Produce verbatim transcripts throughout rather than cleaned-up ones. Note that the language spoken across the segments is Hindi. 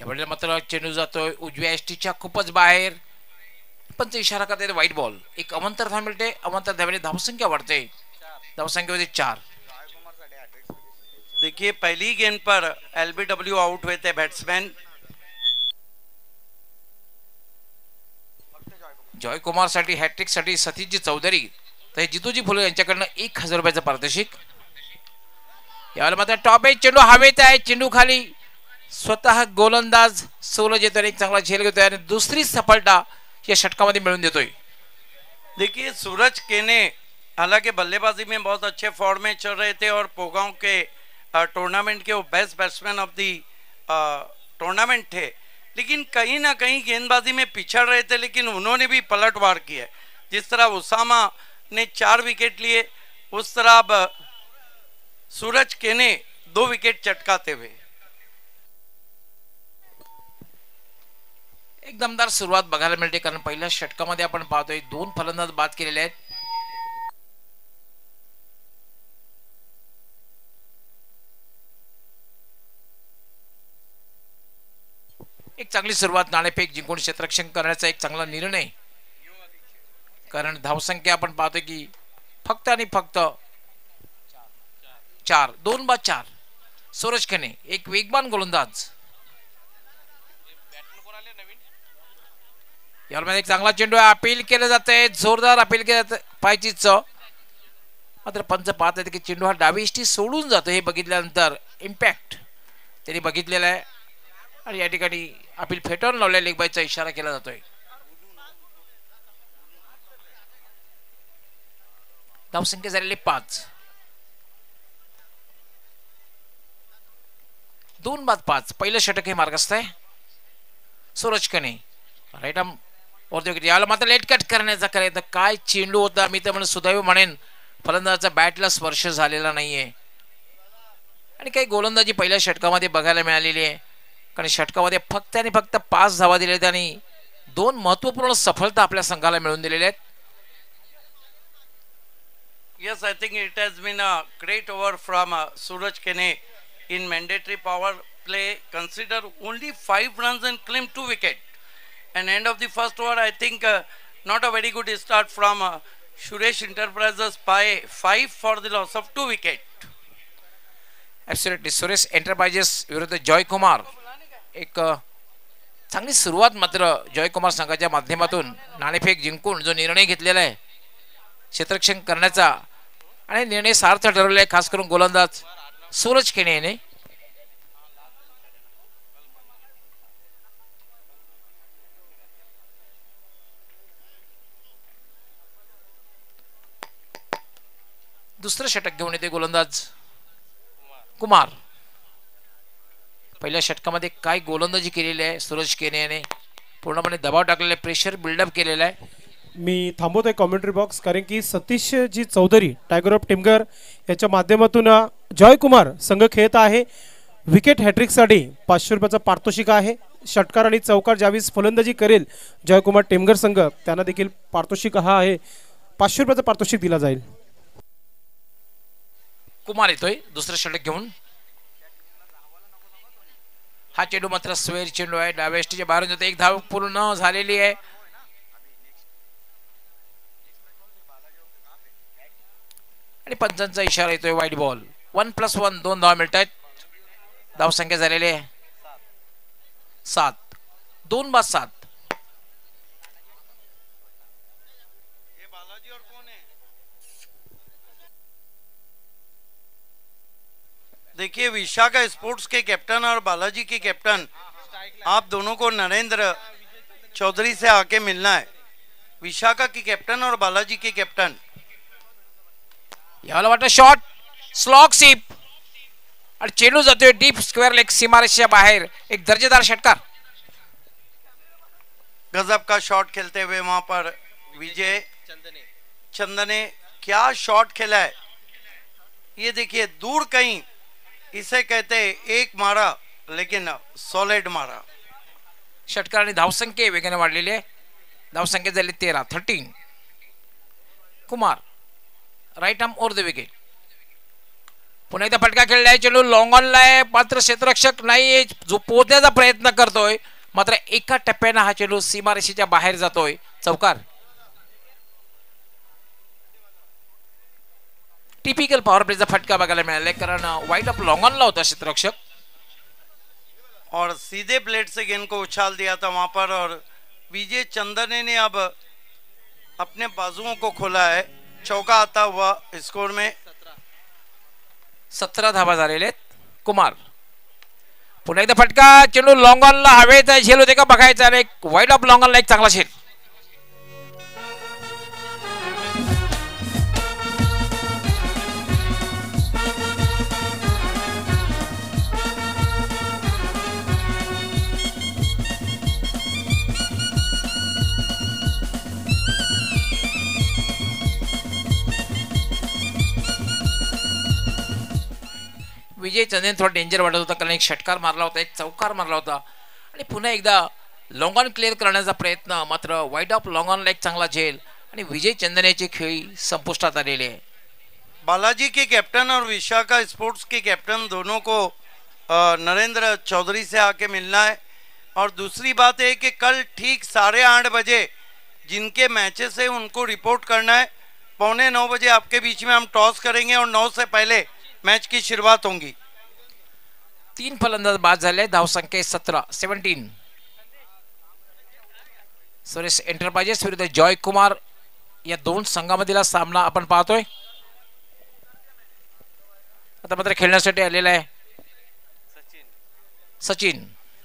यावेळेला मात्र चेंडू जातोय उजव्या एसटीच्या खूपच बाहेर, पंच इशारा करते व्हाईट बॉल. एक अवंतर धाव मिळते. अवंतर धावेने धावसंख्या वाढते, धावसंख्येमध्ये चार. देखिए पहली गेंद पर एलबीडब्ल्यू आउट हुए थे बैट्समैन. जॉय कुमार साठी हॅट्रिक साठी सतीशजी चौधरी तर जितूजी फुले यांच्याकडनं एक हजार रुपयाचं पारितोषिक. यावेळेला मात्र टॉप एज चेंडू हवेत आहे, चेंडू खाली. स्वतः गोलंदाज सूरज येतो एक चांगला झेल घेतोय आणि दुसरी सफलता या षटकामध्ये मिळवून देतोय. देखिए सूरज केने हालांकि बल्लेबाजी में बहुत अच्छे फॉर्म में चल रहे थे और पोगांव के टूर्नामेंट के वो best batsman of the tournament थे, लेकिन कहीं ना कहीं गेंदबाजी में पिछड़ रहे थे. लेकिन उन्होंने भी पलटवार किया. जिस तरह उसामा ने चार विकेट लिए, उस तरह अब सूरज केने दो विकेट चटकाते हुए एक दमदार सुरुवात बघायला मिळते. कारण पहिल्या षटकामध्ये आपण पाहतोय दोन फलंदाज बाद केलेले आहेत. एक चांगली सुरुवात, नाणेफेक जिंकून क्षेत्ररक्षण करण्याचा एक चांगला निर्णय. कारण धावसंख्या आपण पाहतोय की फक्त आणि फक्त चार, दोन बाद चार. सूरज केने एक वेगवान गोलंदाज. यामध्ये एक चांगला चेंडू अपील केलं जाते, जोरदार अपील केलं जातं पायचीच. मात्र पंच पाहत आहेत की चेंडू हा डावी इष्टी सोडून जातो. हे बघितल्यानंतर इम्पॅक्ट त्यांनी बघितलेला आहे आणि या ठिकाणी अपील फेटाळून लावलेला लेग बायचा इशारा केला जातोय. धावसंख्या झालेली पाच, दोन बाद पाच. पहिलं षटक हे मार्गस्थ आहे. सूरज केने राईट आर्म वरती याला मात्र लेट कट करण्याचा करायचं. काय चेंडू होता, मी तर म्हणून सुदैव म्हणेन फलंदाजाचा बॅटला स्पर्श झालेला नाहीये. आणि काही गोलंदाजी पहिल्या षटकामध्ये बघायला मिळालेली आहे. कारण षटकामध्ये फक्त आणि फक्त पाच धावा दिल्या आहेत आणि दोन महत्वपूर्ण सफलता आपल्या संघाला मिळवून दिलेल्या आहेत. Yes, I think it has been a great over from uh, Suraj Kene in mandatory power play. Consider only five runs and claim two wicket. And end of the first over, I think uh, not a very good start from uh, Suresh Enterprises by five for the loss of two wicket. Absolutely, Suresh Enterprises विरुद्ध जॉय कुमार. एक चांगली सुरुवात मात्र जॉय कुमार संघाच्या माध्यमातून नाणेफेक जिंकून जो निर्णय घेतलेला आहे क्षेत्ररक्षण करण्याचा आणि निर्णय सार्थ ठरवलेला आहे, खास करून गोलंदाज सूरज केने याने. दुसरं षटक घेऊन येते गोलंदाज कुमार. पहिल्या षटकामध्ये काय गोलंदाजी केलेली आहे सूरज केने याने, पूर्णपणे दबाव टाकलेला आहे, प्रेशर बिल्डअप केलेला आहे. मी थांबवतोय कॉमेंट्री बॉक्स कारण की सतीशजी चौधरी टायगर ऑफ टिमगर याच्या माध्यमातून जॉय कुमार संघ खेळत आहे. विकेट हॅट्रिकसाठी पाचशे रुपयाचा पारितोषिक आहे. षटकार आणि चौकार ज्यावेळेस फलंदाजी करेल जॉय कुमार टिमगर संघ त्यांना देखील पारितोषिक हा आहे, पाचशे रुपयाचा पारितोषिक दिला जाईल. कुमार येतोय दुसरं षटक घेऊन. हा चेंडू मात्र स्वेर चेंडू आहे, डाव्या एसटीच्या बाहेरून जातो. एक धाव पूर्ण झालेली आहे. आणि पंचांचा इशारा येतोय white ball. One plus one, दोन धाव मिळत आहेत. धावसंख्या झालेली आहे सात, दोन बाद सात. देखिए विशाखा स्पोर्ट्स के कैप्टन और बालाजी के कैप्टन, आप दोनों को नरेंद्र चौधरी से आके मिलना है. विशाखा की कैप्टन और बालाजी के कैप्टन. याला वाटतं शॉट, स्लॉग सीप आणि चेंडू जातोय डीप स्क्वेअर लेग सीमारेषेच्या बाहेर. एक दर्जेदार षटकार. गजब का शॉट खेलते हुए वहां पर विजय चंदने चंदने क्या शॉट खेला है. ये देखिए दूर कहीं, इसे कहते एक मारा लेकिन सॉलिड मारा. षटकार आणि धावसंख्या वेगाने वाढलेली आहे. धावसंख्या झाली तेरा, thirteen. Kumar right arm over the wicket. पुन्हा एकदा फटका खेळलाय, चेंडू लॉंग ऑनला आहे, मात्र क्षेत्ररक्षक नाही जो पोहोचण्याचा प्रयत्न करतोय, मात्र एका टप्प्यानं हा चेंडू सीमारेषेच्या बाहेर जातोय. चौकार. टिपिकल पॉवर प्लेचा फटका बघायला मिळाला, कारण वाइड ऑफ लॉंग ऑनला होता क्षेत्ररक्षक और सीधे प्लेट से गेंद को उछाल दिया था वहां पर, और विजय चंदने ने अब अपने बाजुओं को खोला है. चौका आता हुआ स्कोर में. सतरा धावा झालेले आहेत. कुमार पुन्हा एकदा फटका, चेंडू लॉंग ऑनला हवेत आहे, झेल होते का बघायचं. आणि वाइड ऑफ लॉंग ऑनला एक चांगला झेल. विजय चंदेन थोडा डेंजर वाटत होता, कारण एक षटकार मारला होता, एक चौकार मारला होता, आणि पुन्हा एकदा लॉंग ऑन क्लिअर करण्याचा प्रयत्न, मात्र वाइड ऑफ लॉंग ऑनला एक चांगला झेल, आणि विजय चंदनेची खेळी संपुष्टात आलेली आहे. बालाजी के कैप्टन और विशाखा स्पोर्ट्स के कैप्टन दोनों को नरेंद्र चौधरी से आके मिलना है. और दूसरी बात है कि कल ठीक साढ़े आठ बजे जिनके मैचेस है उनको रिपोर्ट करना है. पौने नौ बजे आपके बीच में हम टॉस करेंगे और नौ से पहले मैच की शुरुआत होगी. तीन फलंदाज बाद झाले, धाव संख्या सतरा सेव्हन्टीन. सुरेश एंटरप्राइजेस विरुद्ध जॉय कुमार या दोन संघामधील सामना आपण पाहतोय. आता मात्र खेळण्यासाठी आलेला आहे सचिन.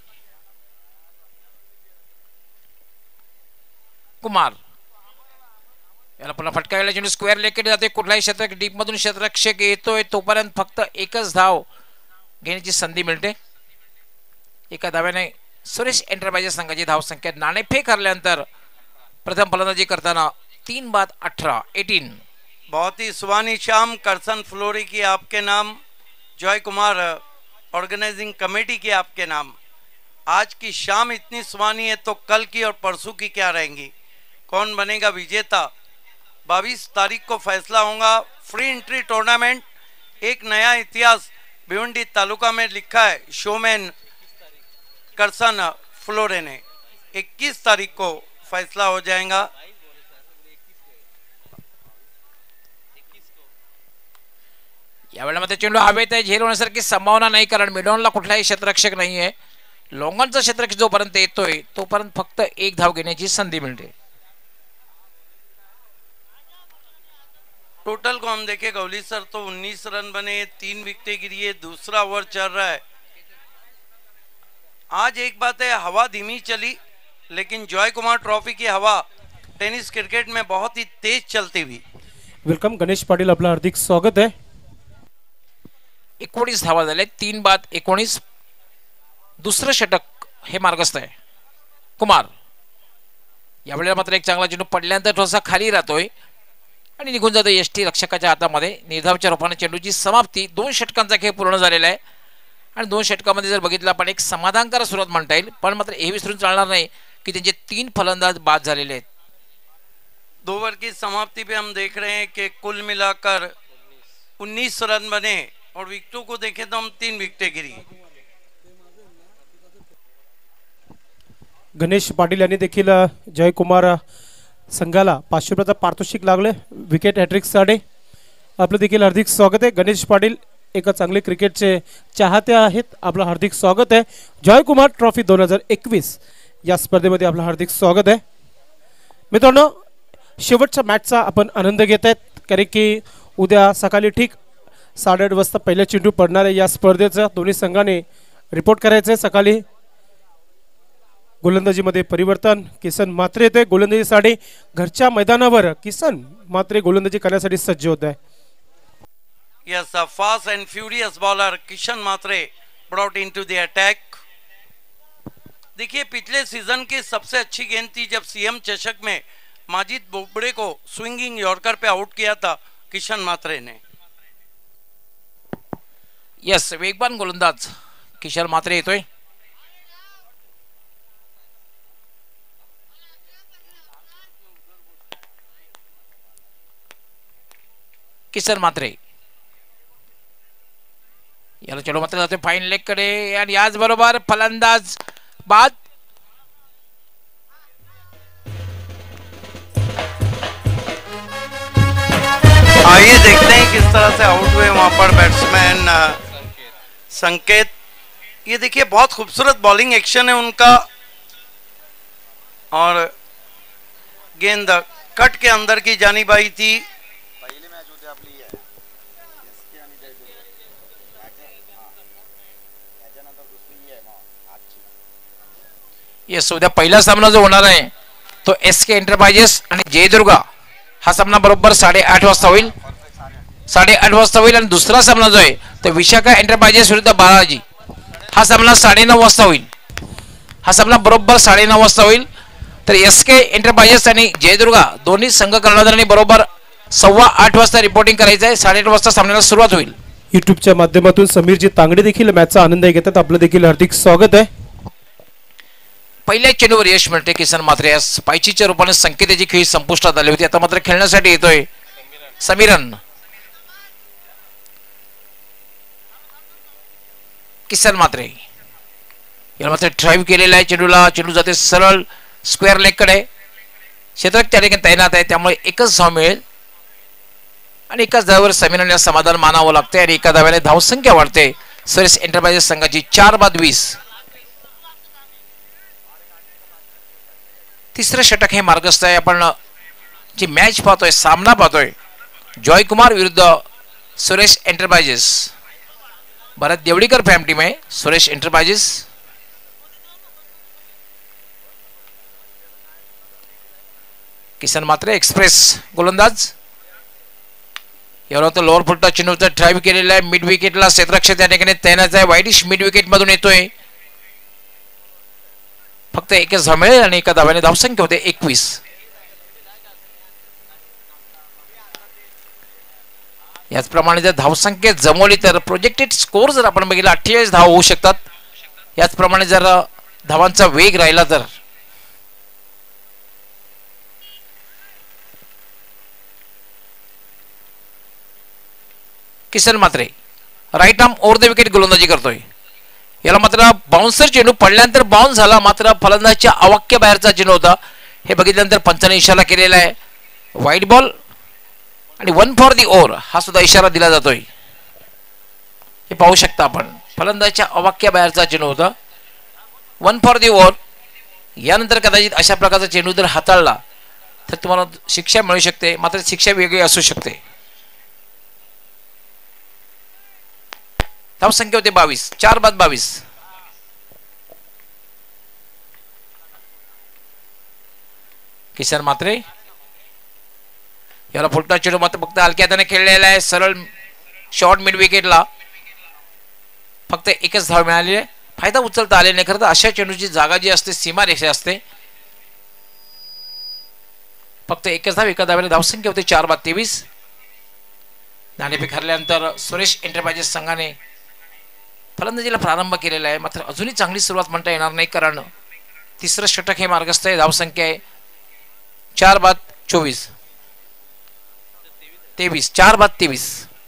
कुमार याला पुन्हा फटका गेला, चेंडू स्क्वेअर लेकडे जाते, कुठलाही क्षेत्र डीप मधून क्षेत्ररक्षक येतोय तोपर्यंत फक्त एकच धाव घेण्याची संधी मिळते. एका धाव्याने सुरेश एंटरप्राइजेस संघाची धाव संख्या नाणेफेक हरल्यानंतर प्रथम फलंदाजी करताना तीन बाद अठारह एटीन. बहुत ही सुहानी शाम करसन फ्लोरी की आपके नाम, जॉय कुमार ऑर्गेनाइजिंग कमेटी की आपके नाम. आज की शाम इतनी सुहानी है तो कल की और परसों की क्या रहेंगी. कौन बनेगा विजेता, बाईस तारीख को फैसला होगा. फ्री एंट्री टूर्नामेंट, एक नया इतिहास भिवंडी तालुका में लिखा है शोमैन करसन फ्लोरे ने. इक्कीस तारीख को फैसला हो जाएगा. यावेळेला मात्र चेंडू हवेत आहे, झेल होण्यासारखी संभावना नाही, कारण मिडॉनला कुठलाही क्षेत्ररक्षक नाही आहे. लॉंगॉनचा क्षेत्ररक्षक जोपर्यंत येतोय तोपर्यंत फक्त एक धाव घेण्याची संधी मिळते. टोटल को हम देखें गौली सर तो उन्नीस रन बने, तीन विकेटें गिरी है, दूसरा ओवर चल रहा है. आज एक बात है, हवा धीमी चली, लेकिन जॉय कुमार ट्रॉफी की हवा टेनिस क्रिकेट में बहुत ही तेज चलती हुई. वेलकम गणेश पाटील, आपलं हार्दिक स्वागत आहे. एकोणीस धावा झाले, तीन बाद एकोणीस. दुसरं षटक हे मार्गस्थ आहे. कुमार यावेळेला मात्र एक चांगला चेंडू पडल्यानंतर थोडासा खाली राहतोय आणि निघून जातो यष्टी रक्षकाच्या हातामध्ये. निर्धावच्या रूपाने चेंडूची समाप्ती. दोन षटकांचा खेळ पूर्ण झालेला आहे आणि दोन षटकामध्ये जर बघितलं आपण एक समाधानकारक सुरुवात म्हणता येईल, पण मात्र हे विसरून चालणार नाही की त्यांचे तीन फलंदाज बाद झालेले आहेत. दो ओवर की समाप्ति पे हम देख रहे हैं कि कुल मिलाकर उन्नीस रन बने और विकेटों को देखें तो हम तीन विकेटें गिरी. गणेश पाटील यांनी देखील जयकुमार संघाला पाचशे रुपयाचा पारितोषिक लागले विकेट हॅट्रिकसाठी. आपलं देखील हार्दिक स्वागत आहे. गणेश पाटील एक चांगले क्रिकेटचे चाहते आहेत, आपलं हार्दिक स्वागत आहे. जयकुमार ट्रॉफी दोन हजार एकवीस या स्पर्धेमध्ये आपलं हार्दिक स्वागत आहे. मित्रांनो, शेवटच्या मॅचचा आपण आनंद घेत आहेत, कारण की उद्या सकाळी ठीक साडेआठ वाजता पहिला चेंडू पडणार आहे. या स्पर्धेचा दोन्ही संघाने रिपोर्ट करायचं आहे. सकाळी गोलंदाजीमध्ये परिवर्तन, किसन मात्रे येते गोलंदाजीसाठी. घरच्या मैदानावर किसन मात्रे गोलंदाजी करण्यासाठी सज्ज होत आहे. Yes, a fast and furious bowler Kishan Mhatre brought into the attack. देखिए, पिछले सीजन की सबसे अच्छी गेंद थी जब सीएम चषक में माजिद बोबड़े को स्विंगिंग यॉर्कर पे आउट किया था किशन मात्रे ने. यस, वेगवान गोलंदाज किशन मात्रे येतोय. किसन मात्रे चलो मात्र जातोय फाईन लेग कडे आणि याचबरोबर फलंदाज बाद. आइए देखते हैं किस तरह से आउट हुए वहां पर बैट्समैन संकेत. ये देखिए बहुत खूबसूरत बॉलिंग एक्शन है उनका और गेंद कट के अंदर की जानी बाई थी. येस उद्या पहिला सामना जो होणार आहे तो एस के एंटरप्राइजेस आणि जयदुर्गा हा सामना बरोबर साडेआठ वाजता होईल. साडेआठ वाजता होईल आणि दुसरा सामना जो आहे तो विशाखा एंटरप्राइजेस विरुद्ध बालाजी हा सामना साडेनऊ वाजता होईल. हा सामना बरोबर साडेनऊ वाजता होईल. तर एस के एंटरप्राइजेस आणि जयदुर्गा दोन्ही संघ कर्णधारांनी बरोबर सव्वा आठ वाजता रिपोर्टिंग करायचं आहे. साडेआठ वाजता सामन्याला सुरुवात होईल. युट्यूबच्या माध्यमातून समीरजी तांगडे देखील मॅचचा आनंद घेतात. आपलं देखील हार्दिक स्वागत आहे. पहिल्या चेंडूवर यश मिळते किसन मात्रे यास पायचीच्या रूपाने संकेताची खेळी संपुष्टात आली होती. आता मात्र खेळण्यासाठी येतोय समीरन. किसन मात्रे याला मात्र ड्राईव्ह केलेला आहे चेंडूला. चेंडू जाते सरळ स्क्वेअर लेग कडे. क्षेत्ररक्षक त्या ठिकाणी तैनात आहे त्यामुळे एकच धाव मिळेल आणि एकाच धावावर समीरन समाधान मानावं लागते आणि एका धाव्याने धावसंख्या वाढते सुरेश एंटरप्राइजेस संघाची. चार बाद वीस. तिसरं षटक हे मार्गस्थ आहे. आपण जी मॅच पाहतोय सामना पाहतोय जॉय कुमार विरुद्ध Suresh enterprises. Bharat Devdikar fam team आहे सुरेश एंटरप्राइजेस. किसन मात्रे एक्सप्रेस गोलंदाज यावर लोअर फुलटा चेंडूचा ड्राईव्ह केलेला आहे. मिड विकेटला क्षेत्ररक्षक त्या ठिकाणी तैनात आहे. वाईडिश मिड विकेट मधून येतोय. फक्त एकच धाव मिळेल आणि एका धाव्याने धावसंख्या होते एकवीस. याचप्रमाणे जर धावसंख्येत जमवली तर प्रोजेक्टेड स्कोर जर आपण बघितला अठ्ठेचाळीस धाव होऊ शकतात. याचप्रमाणे जर धावांचा वेग राहिला तर Kisan Mhatre right arm over the wicket गोलंदाजी करतोय. याला मात्र बाउन्सर चेंडू पडल्यानंतर बाउन्स झाला मात्र फलंदाजच्या अवाक्य बाहेरचा चेंडू होता. हे बघितल्यानंतर पंचाने इशारा केलेला आहे. वाईट बॉल आणि वन फॉर दी ओव्हर हा सुद्धा इशारा दिला जातोय. हे पाहू शकता आपण फलंदाजच्या अवाक्य बाहेरचा चेंडू होता. One for the over. यानंतर कदाचित अशा प्रकारचा चेंडू जर हाताळला तर तुम्हाला शिक्षा मिळू शकते मात्र शिक्षा वेगळी असू शकते. धावसंख्या होते बावीस. चार बाद बावीस. किसन मात्रे याला फुलटा चेंडू मात्र फक्त हलक्या हाताने खेळलेला आहे. सरळ शॉर्ट मिड विकेटला फक्त एकच धाव मिळाली आहे. फायदा उचलता आले नाही. खरं तर अशा चेंडूची जागा जी असते सीमारेषा असते. फक्त एकच धाव एका धाव्याने धावसंख्या होते चार बाद तेवीस. नाणेफेक हरल्यानंतर सुरेश एंटरप्राइजेस संघाने फलंदाजीला प्रारंभ केलेला आहे मात्र अजूनही चांगली सुरुवात म्हणता येणार नाही कारण तिसरं षटक हे मार्गस्थ आहे. धावसंख्या आहे चार बाद चोवीस तेवीस. चार बाद तेवीस.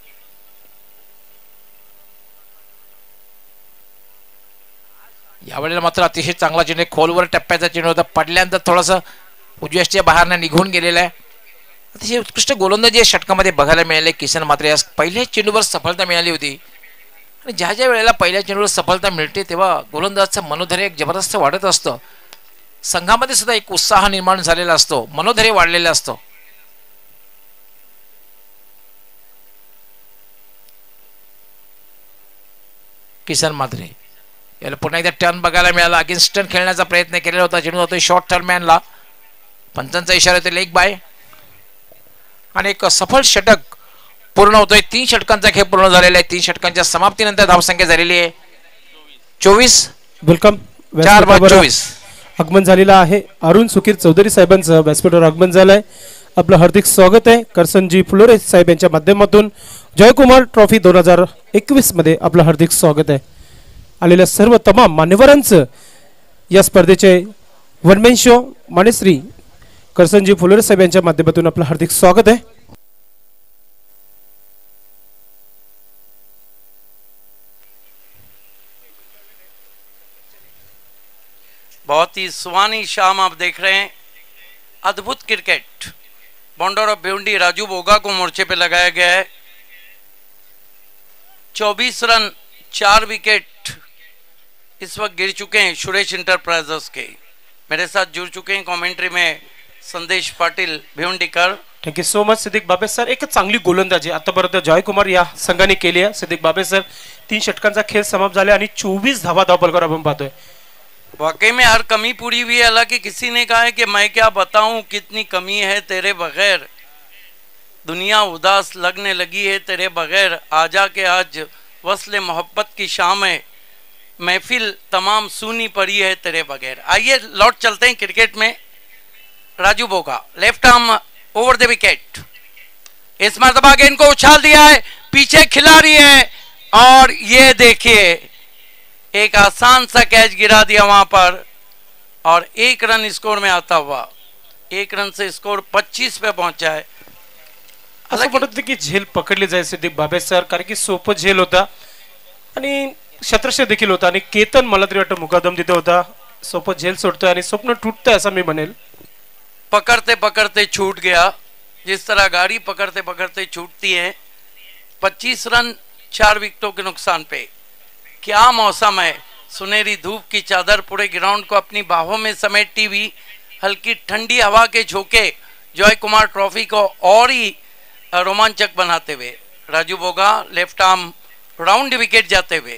यावेळेला मात्र अतिशय चांगला चेंडू खोलवर टप्प्याचा चेंडू होता. पडल्यानंतर थोडासा उजव्याच्या बाहेरनं निघून गेलेला आहे. अतिशय उत्कृष्ट गोलंदाजी या षटकामध्ये बघायला मिळाले. किसन मात्र या पहिल्याच चेंडूवर सफलता मिळाली होती आणि ज्या ज्या वेळेला पहिल्या चेंडूवर सफलता मिळते तेव्हा गोलंदाजाचं मनोधैर्य एक जबरदस्त वाढत असतं. संघामध्ये सुद्धा एक उत्साह निर्माण झालेला असतो. मनोधैर्य वाढलेलं असतं. किसन मात्रे याला पुन्हा एकदा टर्न बघायला मिळाला. अगेन्स्ट टर्न खेळण्याचा प्रयत्न केलेला होता. चेंडू होतोय शॉर्ट टर्मॅनला. पंचांचा इशारा होते लेग बाय आणि एक सफल षटक पूर्ण होतोय. तीन षटकांचा खेळ पूर्ण झालेला आहे. तीन षटकांच्या समाप्तीनंतर धावसंख्या झालेली आहे चोवीस. वेलकम. चार बाद चोवीस. आगमन झालेलं आहे. अरुण सुखीर चौधरी साहेबांचं व्यासपीठावर आगमन झालंय. आपलं हार्दिक स्वागत आहे. करसनजी फुलोरे साहेब यांच्या माध्यमातून जयकुमार ट्रॉफी दोन हजार एकवीस मध्ये आपलं हार्दिक स्वागत आहे. आलेल्या सर्व तमाम मान्यवरांचं या स्पर्धेचे वनमॅन शो मानेश्री करसनजी फुलोरे साहेब यांच्या माध्यमातून आपलं हार्दिक स्वागत आहे. बहुत ही सुहानी शाम आप देख रहे हैं। अद्भुत क्रिकेट। बॉन्डर ऑफ भिवंडी राजू बोगा को मोर्चे पे लगाया गया है। चौबीस रन चार विकेट इस वक्त गिर चुके हैं सुरेश इंटरप्राइजेस के। मेरे साथ जुड़ चुके हैं कमेंट्री में Sandesh Patil Bhiwandikar. Thank you so much Siddique Babe sir. एक चांगली गोलंदाजी आतापर्यंत जयकुमार या संघाने केली आहे। सिद्दीक बाबे सर, तीन षटकांचा खेळ समाप्त झाला आणि चोवीस धावा धावपलकर आपण पाहतोय। वाकई में हर कमी पूरी हुई है। हालांकि किसी ने कहा है कि मैं क्या बताऊं कितनी कमी है तेरे बगैर, दुनिया उदास लगने लगी है तेरे बगैर, आजा के आज वस्ले मोहब्बत की शाम है, महफिल तमाम सूनी पड़ी है तेरे बगैर। आइए लौट चलते हैं क्रिकेट में। Raju Boga left arm over the wicket. इस मरतबा गेंद को उछाल दिया है, पीछे खिलाड़ी है और ये देखिए एक आसान सा कैच गिरा दिया वहां पर और एक रन स्कोर में आता हुआ, एक रन से स्कोर पच्चीस पे पहुंचा है। असं वाटत होतं की झेल पकडली जाईल सिद्दीक बाबे सर, कारण की सोपं झेल होता आणि शत्रक्ष देखील होता आणि केतन मला तरी वाटतं मुकादम तिथे होता। सोपं झेल सोडतोय आणि स्वप्न टूटतंय असं मी म्हणेल। पकड़ते पकड़ते छूट गया, जिस तरह गाड़ी पकड़ते पकड़ते छूटती है। पच्चीस रन चार विकेटों के नुकसान पे। क्या मौसम है, सुनहरी धूप की चादर पूरे ग्राउंड को अपनी बाहों में समेटती हुई, हल्की ठंडी हवा के झोंके जॉय कुमार ट्रॉफी को और ही रोमांचक बनाते हुए। Raju Boga left arm round wicket जाते हुए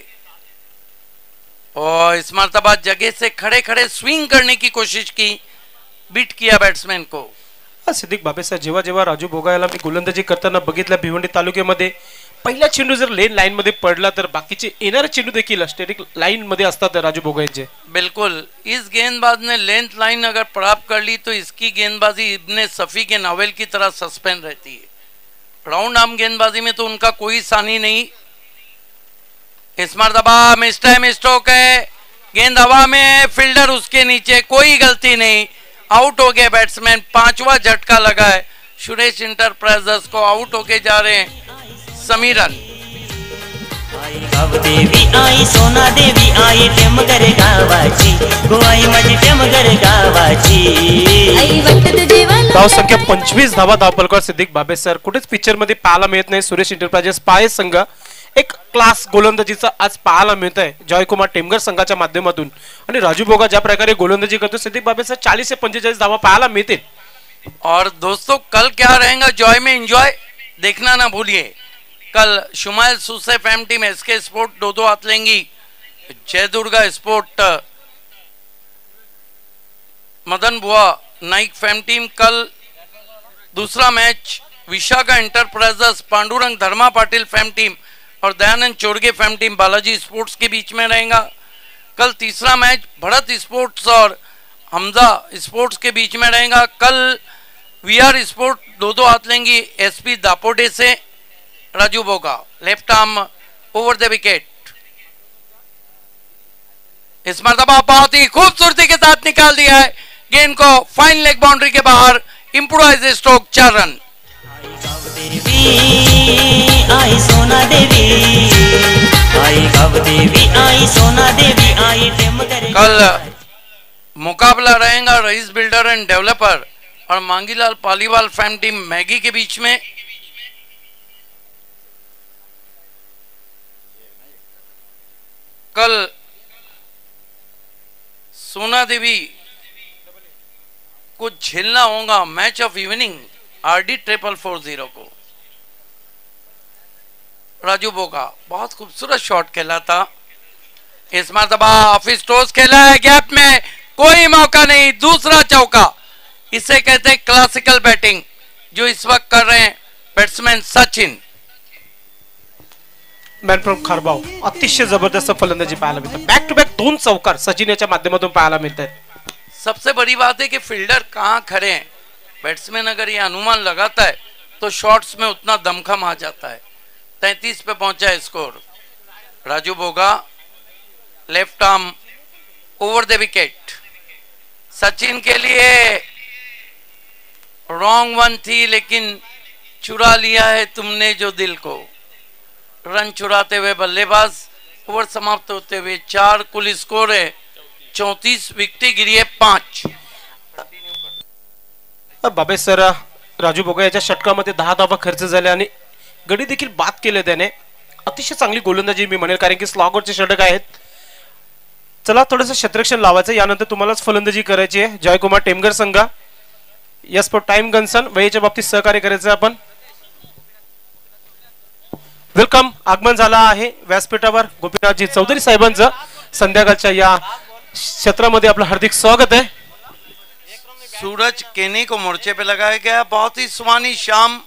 और इस मरतबा जगह से खड़े खड़े स्विंग करने की कोशिश की, बीट किया बैट्समैन को। सिद्दीक बाबे सर, जेव्हा जेव्हा राजू बोगा याला मी गोलंदाजी करताना बघितलं भिवंडी तालुक्यामध्ये, पहिला चेंडू जर लेन लाईन मध्ये पडला तर बाकीचे येणारे चेंडू देखील स्टेटिक लाईन मध्ये असतात राजू बोगा यांचे। बिल्कुल, इस गेंदबाज ने लेंथ लाइन अगर प्राप्त कर ली तो इसकी गेंदबाजी इब्ने सफी के नावल की तरह सस्पेंड रहती है। राउंड आर्म गेंदबाजी में तो उनका कोई सानी नहीं। इस मरतबा मिस टाइम स्ट्रोक है, गेंद हवा में है, फील्डर उसके नीचे, कोई गलती नहीं, आउट हो गया बैट्समैन। पांचवा झटका लगा है, सुरेश इंटरप्राइजेस को आउट होके जा रहे हैं समीरन। आई गावदेवी आई सोना देवी आई टेमगर गावाची, गोवाई माझी टेमगर गावाची। आई वाटत देवाला धाव संख्या पंचवीस धावा धावपलकर सिद्दीक बाबे सर। कुठेच पिक्चर मध्ये पाहायला मिळत नाही सुरेश इंटरप्राइजेस पाय संघ एक क्लास गोलंदाजीचा आज पाहायला मिळत आहे जयकुमार टेमगर संघाच्या माध्यमातून। आणि राजू बोगा ज्या प्रकारे गोलंदाजी करतो सिद्दीक बाबे सर, चालीस से पंचेचाळीस धावा पाहायला मिळतील। और दोस्तों कल क्या रहेगा जॉय में एंजॉय देखना ना भूलिए। कल शुमाइल सुसे फैम टीम एसके स्पोर्ट दो दो हाथ लेंगी, जय दुर्गा स्पोर्ट मदन बुआ नाइक फैम टीम। कल दूसरा match Vishakha enterprises Pandurang Dharma Patil fam team और Dayanand Chorge fam team Balaji sports के बीच में रहेगा। कल तीसरा मैच भरत स्पोर्ट्स और हमजा स्पोर्ट्स के बीच में रहेगा। कल वीआर स्पोर्ट दो दो हाथ लेंगी एसपी दापोडे से। Raju Boga left arm over the wicket. इस मरतबा बहुत ही खूबसूरती के साथ निकाल दिया है गेंद को फाइन लेग बाउंड्री के बाहर। इम्प्रोवाइज स्ट्रोक, चार रन। आई सोना देवी आई गावदेवी आई सोना देवी आई टेमगर। कल मुकाबला रहेगा रईस बिल्डर एंड डेवलपर और Mangilal Paliwal fam team Maggi के बीच में। कल सोना देवी को झेलना होगा match of evening RD triple four zero को। राजू बोगा बहुत खूबसूरत शॉट खेला था। इस मरतबा ऑफिस टॉस खेला है, गैप में कोई मौका नहीं, दूसरा चौका। इसे कहते हैं क्लासिकल बैटिंग जो इस वक्त कर रहे हैं batsman Sachin. Man from Kharbav अतिशय जबरदस्त फलंदाजी पाहायला मिळते। बॅक टू बॅक दोन चौकार सचिन याच्या माध्यमातून पाहायला मिळतात। सबसे बड़ी बात है कि फील्डर कहां खड़े हैं। बैट्समैन अगर ये अनुमान लगाता है तो शॉट्स में उतना दमखम आ जाता है। तैंतीस पे पहुंचा है score. Raju Boga left arm over the wicket. Sachin के लिए रॉन्ग वन थी लेकिन चुरा लिया है तुमने जो दिल को। रन चुराते हुए बल्लेबाज। ओवर समाप्त होते हुए चार कुल स्कोर है चौंतीस विकेटें गिरी है पांच। बाबे सर राजू बोगा याच्या षटकामध्ये दहा धावा खर्च झाले आणि गडी देखील बाद केले त्याने. अतिशय चांगली गोलंदाजी मी म्हणेल कारण की स्लॉगरचे षटक आहेत. चला थोडंसं क्षेत्ररक्षण लावायचं, यानंतर तुम्हालाच फलंदाजी करायची आहे. जयकुमार टेमगर संघ यस फॉर टाइम गन्सन वेळेच्या बाबतीत सहकार्य करायचं आपण. वेलकम आगमन झाला आहे व्यासपीठावर गोपीनाथजी चौधरी साहेबांचं. संध्याकाळच्या या क्षेत्रामध्ये आपलं हार्दिक स्वागत है। सूरज केनी को मोर्चे पे लगाया गया, बहुत ही सुहानी शाम।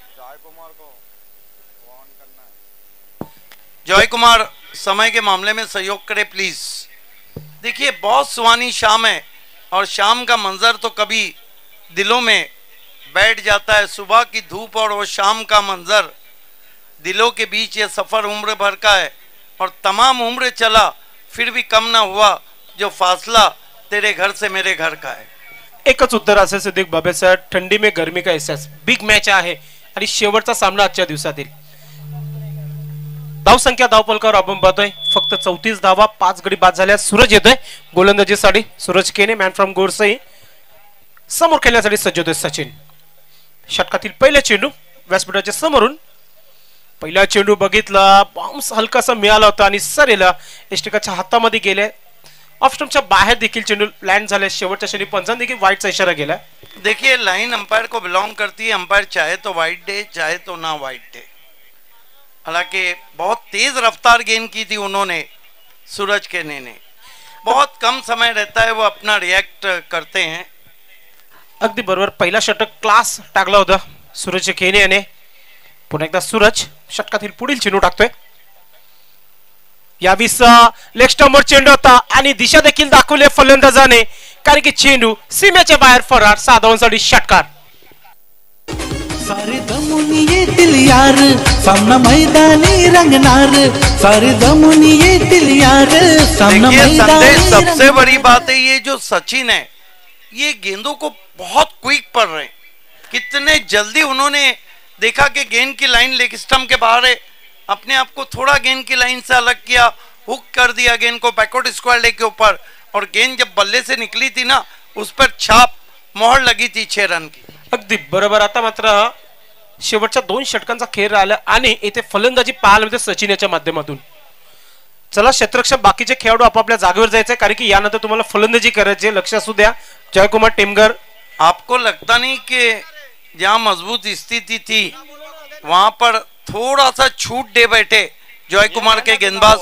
जॉय कुमार समय के मामले में सहयोग करे प्लीज। देखिए बहुत सुहानी शाम है और शाम का मंजर तो कभी दिलों में बैठ जाता है। सुबह की धूप और वो शाम का मंजर, दिलों के बीच ये सफर उम्र भर का है और तमाम उम्र चला फिर भी कम ना हुआ जो फासला तेरे घर से मेरे घर का है। एकच उत्तर असेल सिद्दीक बाबे साहेब, थंडी में गर्मी का एहसास। बिग मॅच आहे आणि शेवटचा सामना आजच्या दिवसातील। धाव संख्या धाव पलकावर आपण पाहतोय फक्त चौतीस धावा, पाच गडी बाद झाल्या। सूरज येतोय गोलंदाजीसाठी, सूरज केने मॅन फ्रॉम गोरसई समोर खेळण्यासाठी सज्ज होतोय सचिन। षटकातील पहिला चेंडू व्यासपीठाच्या समोरून, पहिला चेंडू बघितला, बाउन्स हलकासा मिळाला होता आणि सरेला एस्टिकाच्या हातामध्ये गेले। ऑफ स्टंपच्या बाहेर देखील चेंडू लँड झाले। शेवटच्या क्षणी पंचांनी देखील वाईटचा इशारा केला। देखिए लाइन अंपायर को बिलोंग करती है, अंपायर चाहे तो वाइट दे चाहे तो ना वाइट दे। हालांकि बहुत तेज रफ्तार गेंद की थी उन्होंने, सूरज केने ने। बहुत कम समय रहता है वो अपना रिएक्ट करते हैं। अगदी बरोबर, पहिला षटक क्लास टाकला होता सूरज केने याने। पुन्हा एकदा सूरज षटकातील पुढील चेंडू टाकतोय। यावीस लेग स्टंपवर चेंडू होता आणि दिशा देखील दाखवली फलंदाजाने, कारण की चेंडू सीमेच्या बाहेर फरार। साधावांसाठी षटकार। सारे दमुनी येतील यार, सामना मैदानी रंगनार। सारे दमुनी येतील यार, सामना मैदानी। सबसे बड़ी बात है ये जो सचिन है, ये गेंदों को बहुत क्विक पढ़ रहे हैं। कितने जल्दी उन्होंने देखा कि गेंद की लाइन लेग स्टंप के बाहर है, अपने आप को थोड़ा गेंद की लाइन से अलग किया, हुक कर दिया गेंद को बैकवर्ड स्क्वायर लेग के ऊपर, और गेंद जब बल्ले से निकली थी ना उस पर छाप मोहर लगी थी छह रन की। अगदी बरोबर। आता मात्र शेवटच्या दोन षटकांचा खेळ राहिला आणि इथे फलंदाजी पाहायला मिळते सचिन याच्या माध्यमातून। चला क्षेत्ररक्षक बाकीचे खेळाडू आपापल्या जागेवर जायचे, कारण की यानंतर तुम्हाला फलंदाजी करायची। लक्ष असू द्या जयकुमार टेमगर। आपको लगता नहीं कि जहां मजबूत स्थिति थी वहां पर थोड़ा सा छूट दे बैठे जॉय कुमार के गेंदबाज।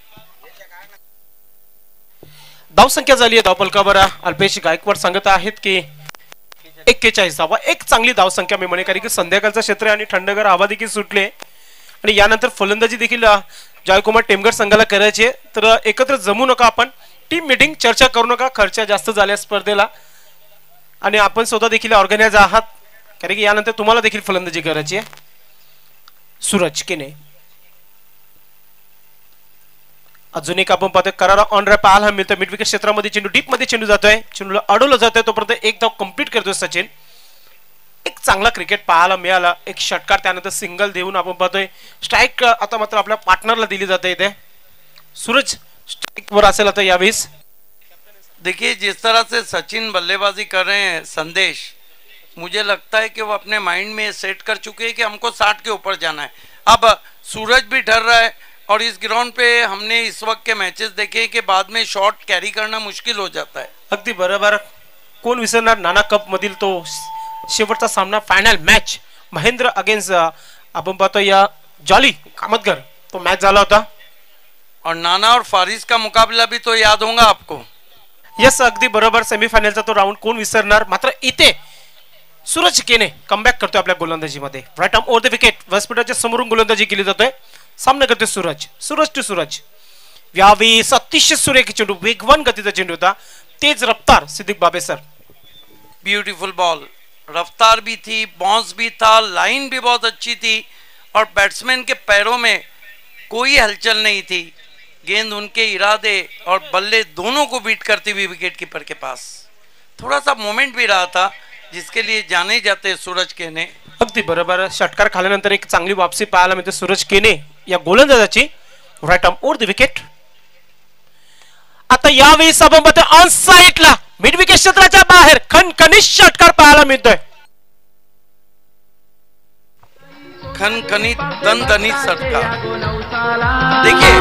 धाव संख्या झाली आहे धावपलकावर। अल्पेश गायकवाड सांगत आहेत की एक्केचाळीस धावा, एक चांगली धाव संख्या मी म्हणे, कारण की संध्याकाळचं क्षेत्र आणि थंडगार हवा देखील सुटले आणि यानंतर फलंदाजी देखील जयकुमार टेमगर संघाला करायची। तर एकत्र जमू नका, आपण टीम मीटिंग चर्चा करू नका, खर्च जास्त झाल्या स्पर्धेला आणि आपण स्वतः देखील ऑर्गनाइज आहात, कारण की यानंतर तुम्हाला देखील फलंदाजी करायची आहे। सूरज केने अजून एक आपण पाहतोय करारा ऑन रॅप पाहायला मिळतोय। मिड विकेट क्षेत्रामध्ये चेंडू डीप मध्ये चेंडू जातोय, चेंडूला अडवलं जातोय, तोपर्यंत एक धाव कंप्लीट करतोय सचिन। एक चांगला क्रिकेट पाहायला मिळाला, एक षटकार त्यानंतर सिंगल देऊन आपण पाहतोय स्ट्राईक आता मात्र आपल्या पार्टनरला दिली जाते इथे। सूरज स्ट्राईक वर असेल आता यावेळेस। देखिए जिस तरह से सचिन बल्लेबाजी कर रहे हैं संदेश, मुझे लगता है कि वो अपने माइंड में सेट कर चुके हैं कि हमको साठ के ऊपर जाना है। अब सूरज भी डर रहा है और इस ग्राउंड पे हमने इस वक्त के मैचेस देखे कि बाद में शॉट कैरी करना मुश्किल हो जाता है। अगदी बरोबर, कोण विसरणार नाना कप मधील तो शेवटचा सामना, फायनल मॅच महेंद्र अगेन्स्ट आपण पाहतो या जॉली कामतगर, तो मॅच झाला होता। और नाना और फारिस का मुकाबला भी तो याद होगा आपको। यस अगदी बरोबर, सेमीफायनलचा तो राउंड कोण विसरणार। मात्र इथे सूरज केने कमबॅक करतोय आपल्या गोलंदाजीमध्ये। Right arm over the wicket, व्यासपीठाच्या समोरून गोलंदाजी केली जातोय। सामना करतोय सूरज, सूरज टू सूरज। यावेळी अतिशय सुरेख चेंडू, वेगवान गतीचा चेंडू होता, तेज रफ्तार Siddique Babe sir. Beautiful ball, रफ्तार भी थी, बाउंस भी था, लाइन भी बहुत अच्छी थी और बैट्समैन के पैरों में कोई हलचल नहीं थी। गेंद उनके इरादे और बल्ले दोनों को बीट करती हुई विकेट कीपर के पास। थोड़ा सा मोमेंट भी रहा था जिसके लिए जाने जाते सूरज केने। अगदी बरोबर, षटकार खाल्यानंतर एक चांगली वापसी पाहायला मिळते सूरज केने या गोलंदाजाची। Right arm over the wicket. आता यावेळी सभापती ऑन साईडला मिड विकेट क्षेत्राच्या बाहेर खणखणीत षटकार पाहायला मिळतोय. खनखनी दनदनित षटकार. देखिए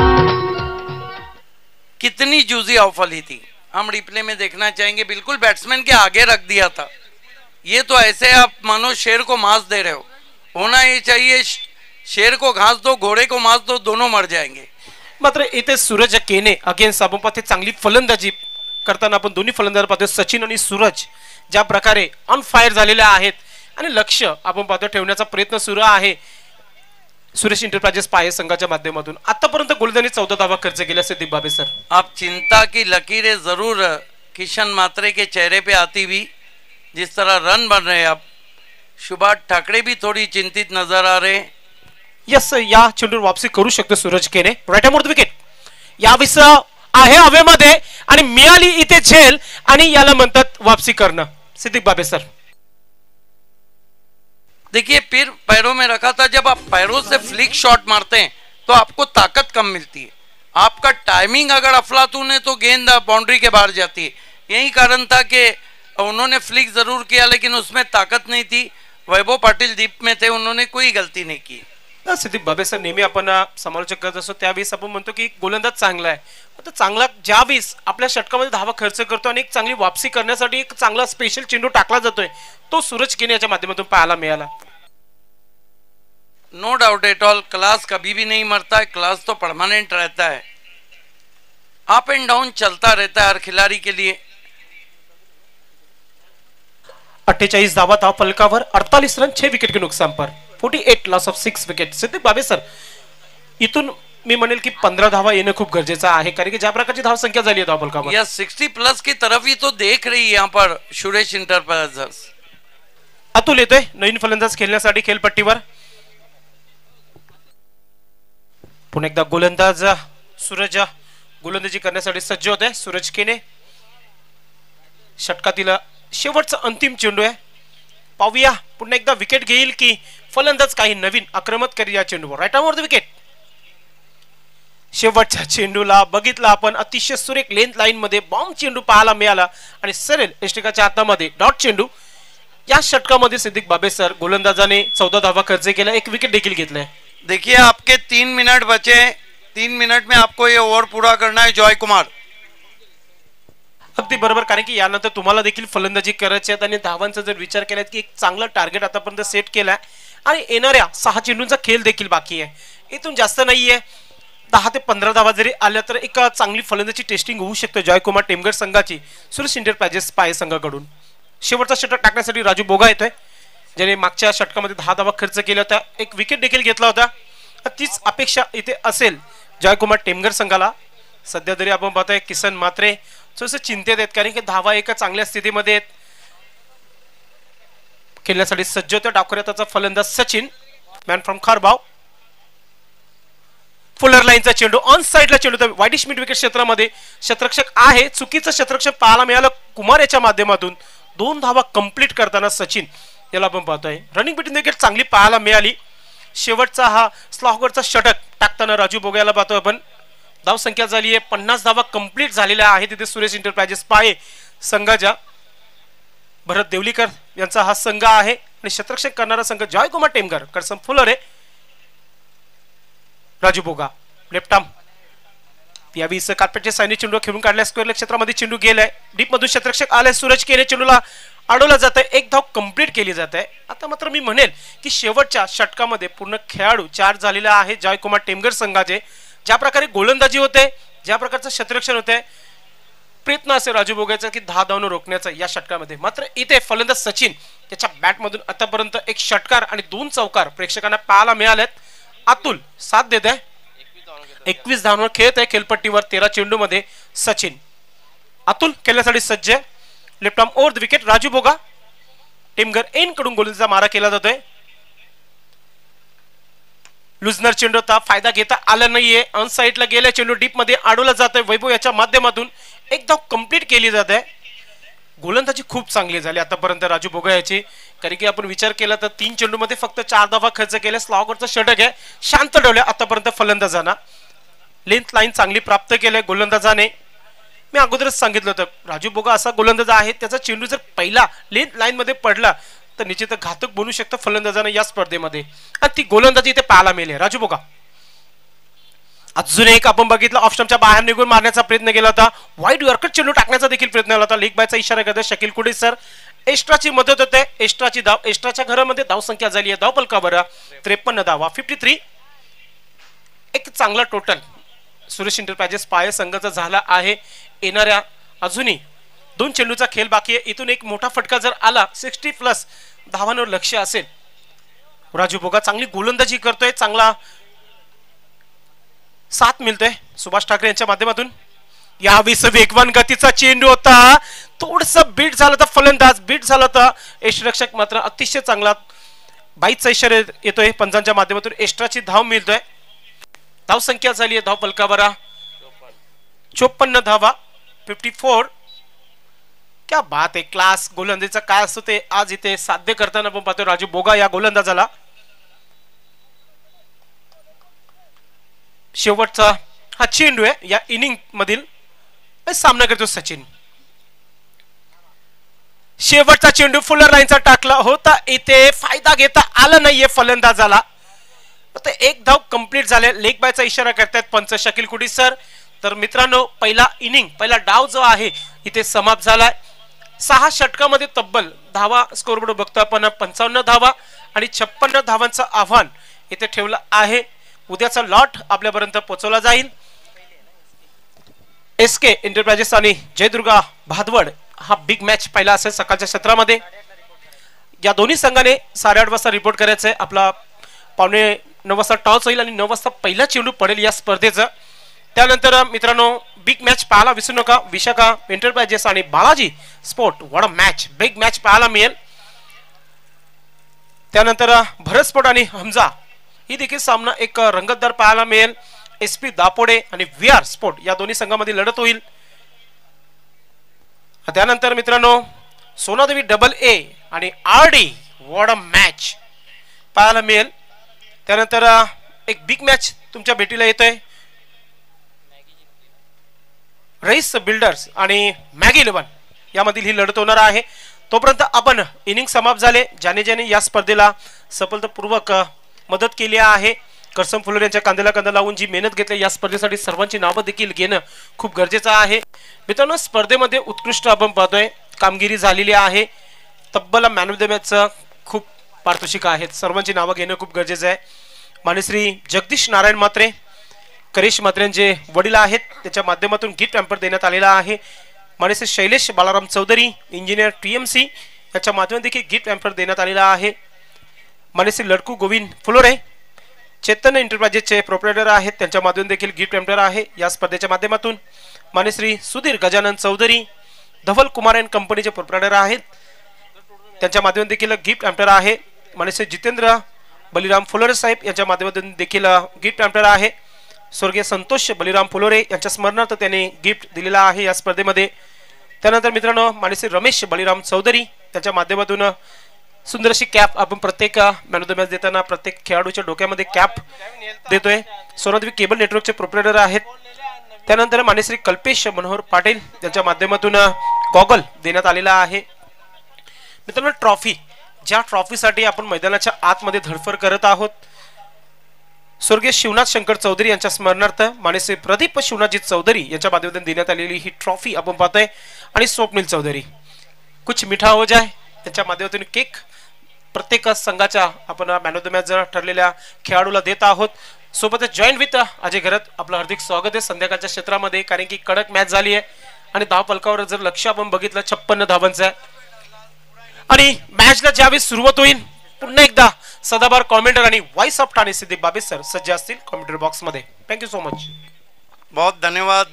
कितनी जूजी ऑफली थी, हम रिप्ले में देखना चाहेंगे. बिल्कुल बैट्समैन के आगे रख दिया था. ये तो ऐसे आप मानो शेर को मांस दे रहे हो. होना ये चाहिए शेर को घास दो, घोड़े को मांस दो, दोनों मर जाएंगे. मात्र इथे सूरज केने अगेन्स्ट सभापती चांगली फलंदाजी करताना आपण दोन्ही फलंदाज पाहतो. सचिन आणि सूरज ज्या प्रकारे ऑन फायर झालेले आहेत आणि लक्ष आपण पाहतो ठेवण्याचा प्रयत्न सुरू आहे सुरेश इंटरप्राइजेस पाये संघाच्या माध्यमातून. आतापर्यंत गोलंदाजी चौदा धावा खर्च केल्या सिद्दीक बाबे सर. आप चिंता की लकीरें जरूर किशन मात्रे के चेहरे पे आती हुई, जिस तरह रन बन रहे हैं. अब सुभाष ठाकरे भी थोड़ी चिंतित नजर आ रहे. यस, या चेंडूवर वापसी करू शकतो सूरज केने. राईट हँड विकेट यावेळेस आहे हवेमध्ये आणि मिळाली इथे झेल आणि याला म्हणतात वापसी करणं. सिद्दीक बाबे सर. देखिए फिर पैरों में रखा था. जब आप पैरों से फ्लिक शॉट मारते हैं तो आपको ताकत कम मिलती है. आपका टाइमिंग अगर अफलातून है तो गेंद बाउंड्री के बाहर जाती है. यही कारण था कि उन्होंने फ्लिक जरूर किया लेकिन उसमें ताकत नहीं थी. वैभव पाटील डीप में थे, उन्होंने कोई गलती नहीं की. सिद्दीक बाबे सर, नेहमी आपण समालोचक करत असतो त्यावेळेस आपण म्हणतो की गोलंदाज चांगला आहे. आता चांगला ज्यावेळेस आपल्या षटकामध्ये धावा खर्च करतो आणि एक चांगली वापसी करण्यासाठी एक चांगला स्पेशल चेंडू टाकला जातोय तो सूरज केने याच्या माध्यमातून पाहायला मिळाला. No doubt at all. Class कभी भी नहीं मरता है, क्लास तो परमानेंट रहता है. अप एंड डाउन चलता रहता है हर खिलाड़ी के लिए. अठ्ठेचाळीस धावा धाव फलकावर, अडतालीस रन, छह विकेट के नुकसान पर, अडतालीस loss of six wicket. Siddique Babe sir, इथून मी म्हणेल की पंधरा धावा येणं खूप गरजेचं आहे कारण की ज्या प्रकारची धाव संख्या झाली आहे धाव फलकावर. या साठ प्लस की तरफ ही तो देख रही है यहाँ पर सुरेश इंटरप्राइजेस. अतुल येतोय नवीन फलंदाज खेळण्यासाठी खेळपट्टीवर. पुन्हा एकदा गोलंदाज सूरज गोलंदाजी करण्यासाठी सज्ज होते. सूरज केने षटकातील शेवटचा अंतिम चेंडू आहे. पाहूया पुन्हा एकदा विकेट घेईल की फलंदाज काही नवीन आक्रमक करी या चेंडूवर. Right arm over wicket. शेवटच्या चेंडूला बघितलं आपण अतिशय सुरेख लेंथ लाईन मध्ये बॉम्ब चेंडू पाहायला मिळाला आणि सरेल एष्टिकाच्या हातामध्ये डॉट चेंडू. या षटकामध्ये सिद्दीक बाबे सर गोलंदाजाने चौदा धावा खर्च केला, एक विकेट देखील घेतलाय. देखिए आपके तीन मिनट बचे. तीन मिनट में आपको ये ओवर पूरा करना है जॉय कुमार. अगदी बरोबर कारण की यानंतर तुम्हाला देखील फलंदाजी करायची आहे आणि धावांचा जर विचार केला की एक चांगला टार्गेट आतापर्यंत सेट केलाय आणि येणाऱ्या सहा चेंडूंचा खेळ देखील बाकी आहे. इथून जास्त नाहीये, दहा ते पंधरा धावा जरी आल्या तर एक चांगली फलंदाजी टेस्टिंग होऊ शकते जयकुमार टेमघर संघाची सुरेश इंटरप्राइजेस पाय संघाकडून. शेवटचा षटक टाकण्यासाठी राजू बोगा येतोय ज्याने मागच्या षटकामध्ये दहा धावा खर्च केला होता, एक विकेट देखील घेतला होता. तीच अपेक्षा इथे असेल जयकुमार टेमघर संघाला. सध्या तरी आपण पाहतोय किसन मात्रे थोडंसं चिंतेत आहेत कारण की धावा एका चांगल्या स्थितीमध्ये आहेत. खेळण्यासाठी सज्ज होते डावखुऱ्याचा फलंदाज Sachin man from Kharbav. Fuller लाईनचा चेंडू ऑन साइडला चेंडू वाईडिश मिड विकेट क्षेत्रामध्ये क्षेत्ररक्षक आहे. चुकीचं क्षेत्ररक्षक पाहायला मिळालं कुमार याच्या माध्यमातून. दोन धावा कंप्लीट करताना सचिन याला आपण पाहतोय. रनिंग बिटवीन विकेट चांगली पाहायला मिळाली. शेवटचा हा स्लॉगरचा षटक टाकताना राजू बोगा याला पाहतोय आपण. धाव संख्या झाली आहे पन्नास धावा कंप्लीट झालेल्या आहेत तिथे सुरेश इंटरप्राइजेस पाये संघाच्या. भरत देवलीकर यांचा हा संघ आहे आणि क्षेत्ररक्षक करणारा संघ जयकुमार टेमघर करसम फुलर आहे. राजू बोगा लेफ्ट आर्म यावेळी कार्पेटचे सायनी चेंडू खेळून काढल्या. स्क्वेअर क्षेत्रामध्ये चेंडू गेलाय. डीप मधून क्षेत्ररक्षक आलाय. सूरज केने चेंडूला अडवला जात आहे. एक धाव कंप्लीट केली जात आहे. आता मात्र मी म्हणेल की शेवटच्या षटकामध्ये पूर्ण खेळाडू चार झालेला आहे जयकुमार टेमघर संघाचे. ज्या प्रकारे गोलंदाजी होते, ज्या प्रकारचं क्षेत्ररक्षण होते, प्रयत्न असेल राजू बोगायचा की दहा धावनं रोखण्याचा या षटकामध्ये. मात्र इथे फलंदाज सचिन त्याच्या बॅटमधून आतापर्यंत एक षटकार आणि दोन चौकार प्रेक्षकांना पाहायला मिळालेत. अतुल साथ देत आहे. एकवीस धावांवर खेळत आहे खेळपट्टीवर. तेरा चेंडू मध्ये सचिन. अतुल खेळण्यासाठी सज्ज आहे. Left arm over the wicket. Raju Boga Temghar एन कडून गोलंदाजीचा मारा केला जातोय. लुजनर चेंडूचा फायदा घेता आला नाहीये. ऑन साइडला गेल्या चेंडू डीप मध्ये अडवला जातोय. वैभव याच्या माध्यमातून एक धाव कंप्लीट केली जात आहे. गोलंदाजी खूप चांगली झाली आतापर्यंत राजू बोगा याची कारण की आपण विचार केला तर तीन चेंडू मध्ये फक्त चार धावा खर्च केल्या. स्लॉगरचा षटक आहे शांत ठेवल्या आतापर्यंत फलंदाजांना. लेंथ लाईन चांगली प्राप्त केलंय गोलंदाजाने. मी अगोदरच सांगितलं होतं, राजू बोगा असा गोलंदाज आहे, त्याचा चेंडू जर पहिला लेन लाईन मध्ये पडला तर निश्चित घातक बनू शकतं फलंदाजांना या स्पर्धेमध्ये, आणि ती गोलंदाजी इथे पाहायला मिळेल. राजू बोगा अजून एक आपण बघितलं, ऑप्शनच्या बाहेर निघून मारण्याचा प्रयत्न केला होता, वाईड यॉर्कर चेंडू टाकण्याचा देखील प्रयत्न केला होता. लेग बायचा इशारा करतो शकील कुडे सर. एक्स्ट्राची मदत होते, एक्स्ट्राची धाव, एक्स्ट्राच्या घरामध्ये धाव संख्या झाली आहे धाव पलका बरं त्रेपन्न धावा फिफ्टी थ्री. एक चांगला टोटल सुरेश इंटरप्राइजेस पाय संघाचा झाला आहे. येणाऱ्या अजूनही दोन चेंडूचा खेळ बाकी आहे, इथून एक मोठा फटका जर आला सिक्स्टी प्लस धावांवर लक्ष असेल. राजू बोगा चांगली गोलंदाजी करतोय, चांगला साथ मिळतोय सुभाष ठाकरे यांच्या माध्यमातून. यावेळेस वेगवान गतीचा चेंडू होता, थोडस बीट झाला होता, फलंदाज बीट झाला होता, यष्टिरक्षक मात्र अतिशय चांगला बाईचा इशारा येतोय पंचांच्या माध्यमातून. एक्स्ट्राची धाव मिळतोय, धाव संख्या झाली आहे धाव पलकावर चोपन्न धावा फिफ्टी फोर. क्या बात आहे, क्लास गोलंदाजीचा काय असतो ते आज इथे साध्य करताना आपण पाहतोय राजू बोगा या गोलंदाजाला. शेवटचा हा चेंडू आहे या इनिंग मधील, सामना करतो सचिन. शेवटचा चेंडू फुलर लाईनचा टाकला होता, इथे फायदा घेता आला नाहीये फलंदाजाला. एक धाव कंप्लीट झाले, लेग बायचा इशारा करतात पंच शकील कुडी सर. तर मित्रांनो पहिला इनिंग पहिला डाव जो आहे इथे समाप्त झालाय. सहा षटकामध्ये तब्बल धावा स्कोरबोर्ड बघतो आपण पंचावन्न धावा आणि छप्पन्न धावांचं आव्हान इथे ठेवलं आहे. उद्याचा लॉट आपल्यापर्यंत पोहोचवला जाईल. एस के एंटरप्राइजेस आणि जयदुर्गा भादवड हा बिग मॅच पहिला असेल सकाळच्या सत्रामध्ये. या दोन्ही संघाने साडेआठ वाजता रिपोर्ट करायचं आहे. आपला पावणे नऊ वाजता टॉस होईल आणि नऊ वाजता पहिला चेंडू पडेल या स्पर्धेचं. त्यानंतर मित्रांनो बिग मॅच पाहायला विसरू नका. विशाखा एंटरप्राइजेस आणि Balaji sport what a match, big match पाहायला मिळेल. त्यानंतर भरत स्पोर्ट आणि हमजा ही देखील सामना एक रंगतदार पाहायला मिळेल. एस पी दापोडे आणि व्ही आर स्पोर्ट या दोन्ही संघामध्ये लढत होईल. त्यानंतर मित्रांनो सोनादेवी डबल ए आणि R D what a match पाहायला मिळेल. त्यानंतर एक बिग मॅच तुमच्या भेटीला येतोय, रईस बिल्डर्स आणि मॅगी इलेव्हन यामधील ही लढत होणार आहे. तोपर्यंत आपण इनिंग समाप्त झाले. ज्याने ज्याने या स्पर्धेला सफलतापूर्वक मदत केली आहे, करसम फुलोर यांच्या कांद्याला कांदा लावून जी मेहनत घेतली या स्पर्धेसाठी सर्वांची नावं देखील घेणं खूप गरजेचं आहे. मित्रांनो स्पर्धेमध्ये उत्कृष्ट आपण पाहतोय कामगिरी झालेली आहे. तब्बल मॅन ऑफ द मॅचचं खूप पारितोषिक आहेत, सर्वांची नावं घेणं खूप गरजेचं आहे. मानेश्री जगदीश नारायण म्हात्रे, करेश म्हात्रेंचे वडील आहेत, त्याच्या माध्यमातून गिफ्ट हॅम्पर देण्यात आलेला आहे. Maneshri Shailesh Balaram Chaudhary engineer T M C याच्या माध्यमातून देखील गिफ्ट हॅम्पर देण्यात आलेला आहे. मानेश्री लडकू गोविंद फुलोरे चैतन्य एंटरप्राइजेसचे प्रोप्रायटर आहेत, त्यांच्या माध्यमातून देखील गिफ्ट हॅम्पर आहे या स्पर्धेच्या माध्यमातून. मानेश्री सुधीर गजानन चौधरी धवल कुमार अँड कंपनीचे प्रोप्रायटर आहेत, त्यांच्या माध्यमातून देखील गिफ्ट हॅम्पर आहे. मानेश्री जितेंद्र बलिराम फुलोरे साहेब यांच्या माध्यमातून देखील गिफ्ट हॅम्पर आहे. स्वर्गीय संतोष बलिराम फुलोरे यांच्या स्मरणार्थ त्यांनी गिफ्ट दिलेला आहे या स्पर्धेमध्ये. त्यानंतर मित्रांनो मानेश्री रमेश बलिराम चौधरी त्यांच्या माध्यमातून सुंदर अशी कॅप आपण प्रत्येक मॅन ऑफ द मॅच देताना प्रत्येक खेळाडूच्या डोक्यामध्ये कॅप देतोय. सोनादेवी केबल नेटवर्कचे प्रोप्रायटर आहेत. त्यानंतर मानेश्री कल्पेश मनोहर पाटील यांच्या माध्यमातून गॉगल देण्यात आलेला आहे. मित्रांनो ट्रॉफी, ज्या ट्रॉफीसाठी आपण मैदानाच्या आतमध्ये धडपड करत आहोत, स्वर्गीय शिवनाथ शंकर चौधरी यांच्या स्मरणार्थ मानेश्री प्रदीप शिवनाथजी चौधरी यांच्या माध्यमातून देण्यात आलेली ही ट्रॉफी आपण पाहतोय. आणि स्वप्नील चौधरी कुछ मिठा हो जाय त्यांच्या माध्यमातून केक प्रत्येक संघाच्या आपण मॅन ऑफ द मॅच ठरलेल्या खेळाडूला देत आहोत. सोबतच जॉईन विथ अजय घरत आपलं हार्दिक स्वागत आहे संध्याकाळच्या क्षेत्रामध्ये, कारण की कडक मॅच झाली आहे आणि धाव पलकावर जर लक्ष आपण बघितलं छप्पन्न धावांचं आहे. आणि मॅचला ज्यावेळी सुरुवात होईल पुन्हा एकदा सदाबार कॉमेंटर आणि voice of Thane Siddique Babi sir सज्ज असतील कॉमेंटर बॉक्स मध्ये. Thank you so much. बहुत धन्यवाद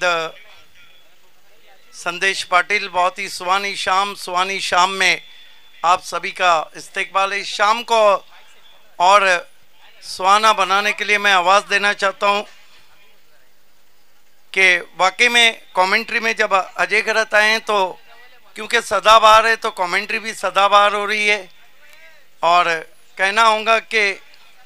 संदेश पाटिल. बहुत ही सुहानी शाम, सुहानी शाम में आप सभी का इस्तेकबाल है. शाम को और सुहाना बनाने के लिए मैं आवाज़ देना चाहता हूँ कि वाकई में कमेंट्री में जब अजय घरत आए हैं तो क्योंकि सदाबहार है तो कमेंट्री भी सदाबहार हो रही है. और कहना होगा कि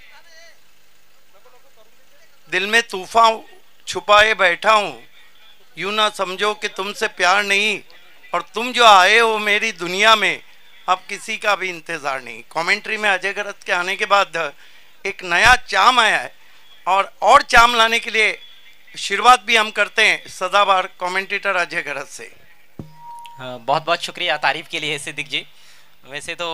दिल में तूफान छुपाए बैठा हूँ, यूं ना समझो कि तुमसे प्यार नहीं, और तुम जो आए हो मेरी दुनिया में, अब किसी का भी इंतजार नहीं। कमेंट्री में अजय गरज के आने के बाद एक नया चाम आया है, और और चाम लाने के लिए आशीर्वाद भी हम करते हैं सदाबहार कमेंटेटर अजय गरज से। बहुत बहुत शुक्रिया तारीफ के लिए सिद्दीक जी। वैसे तो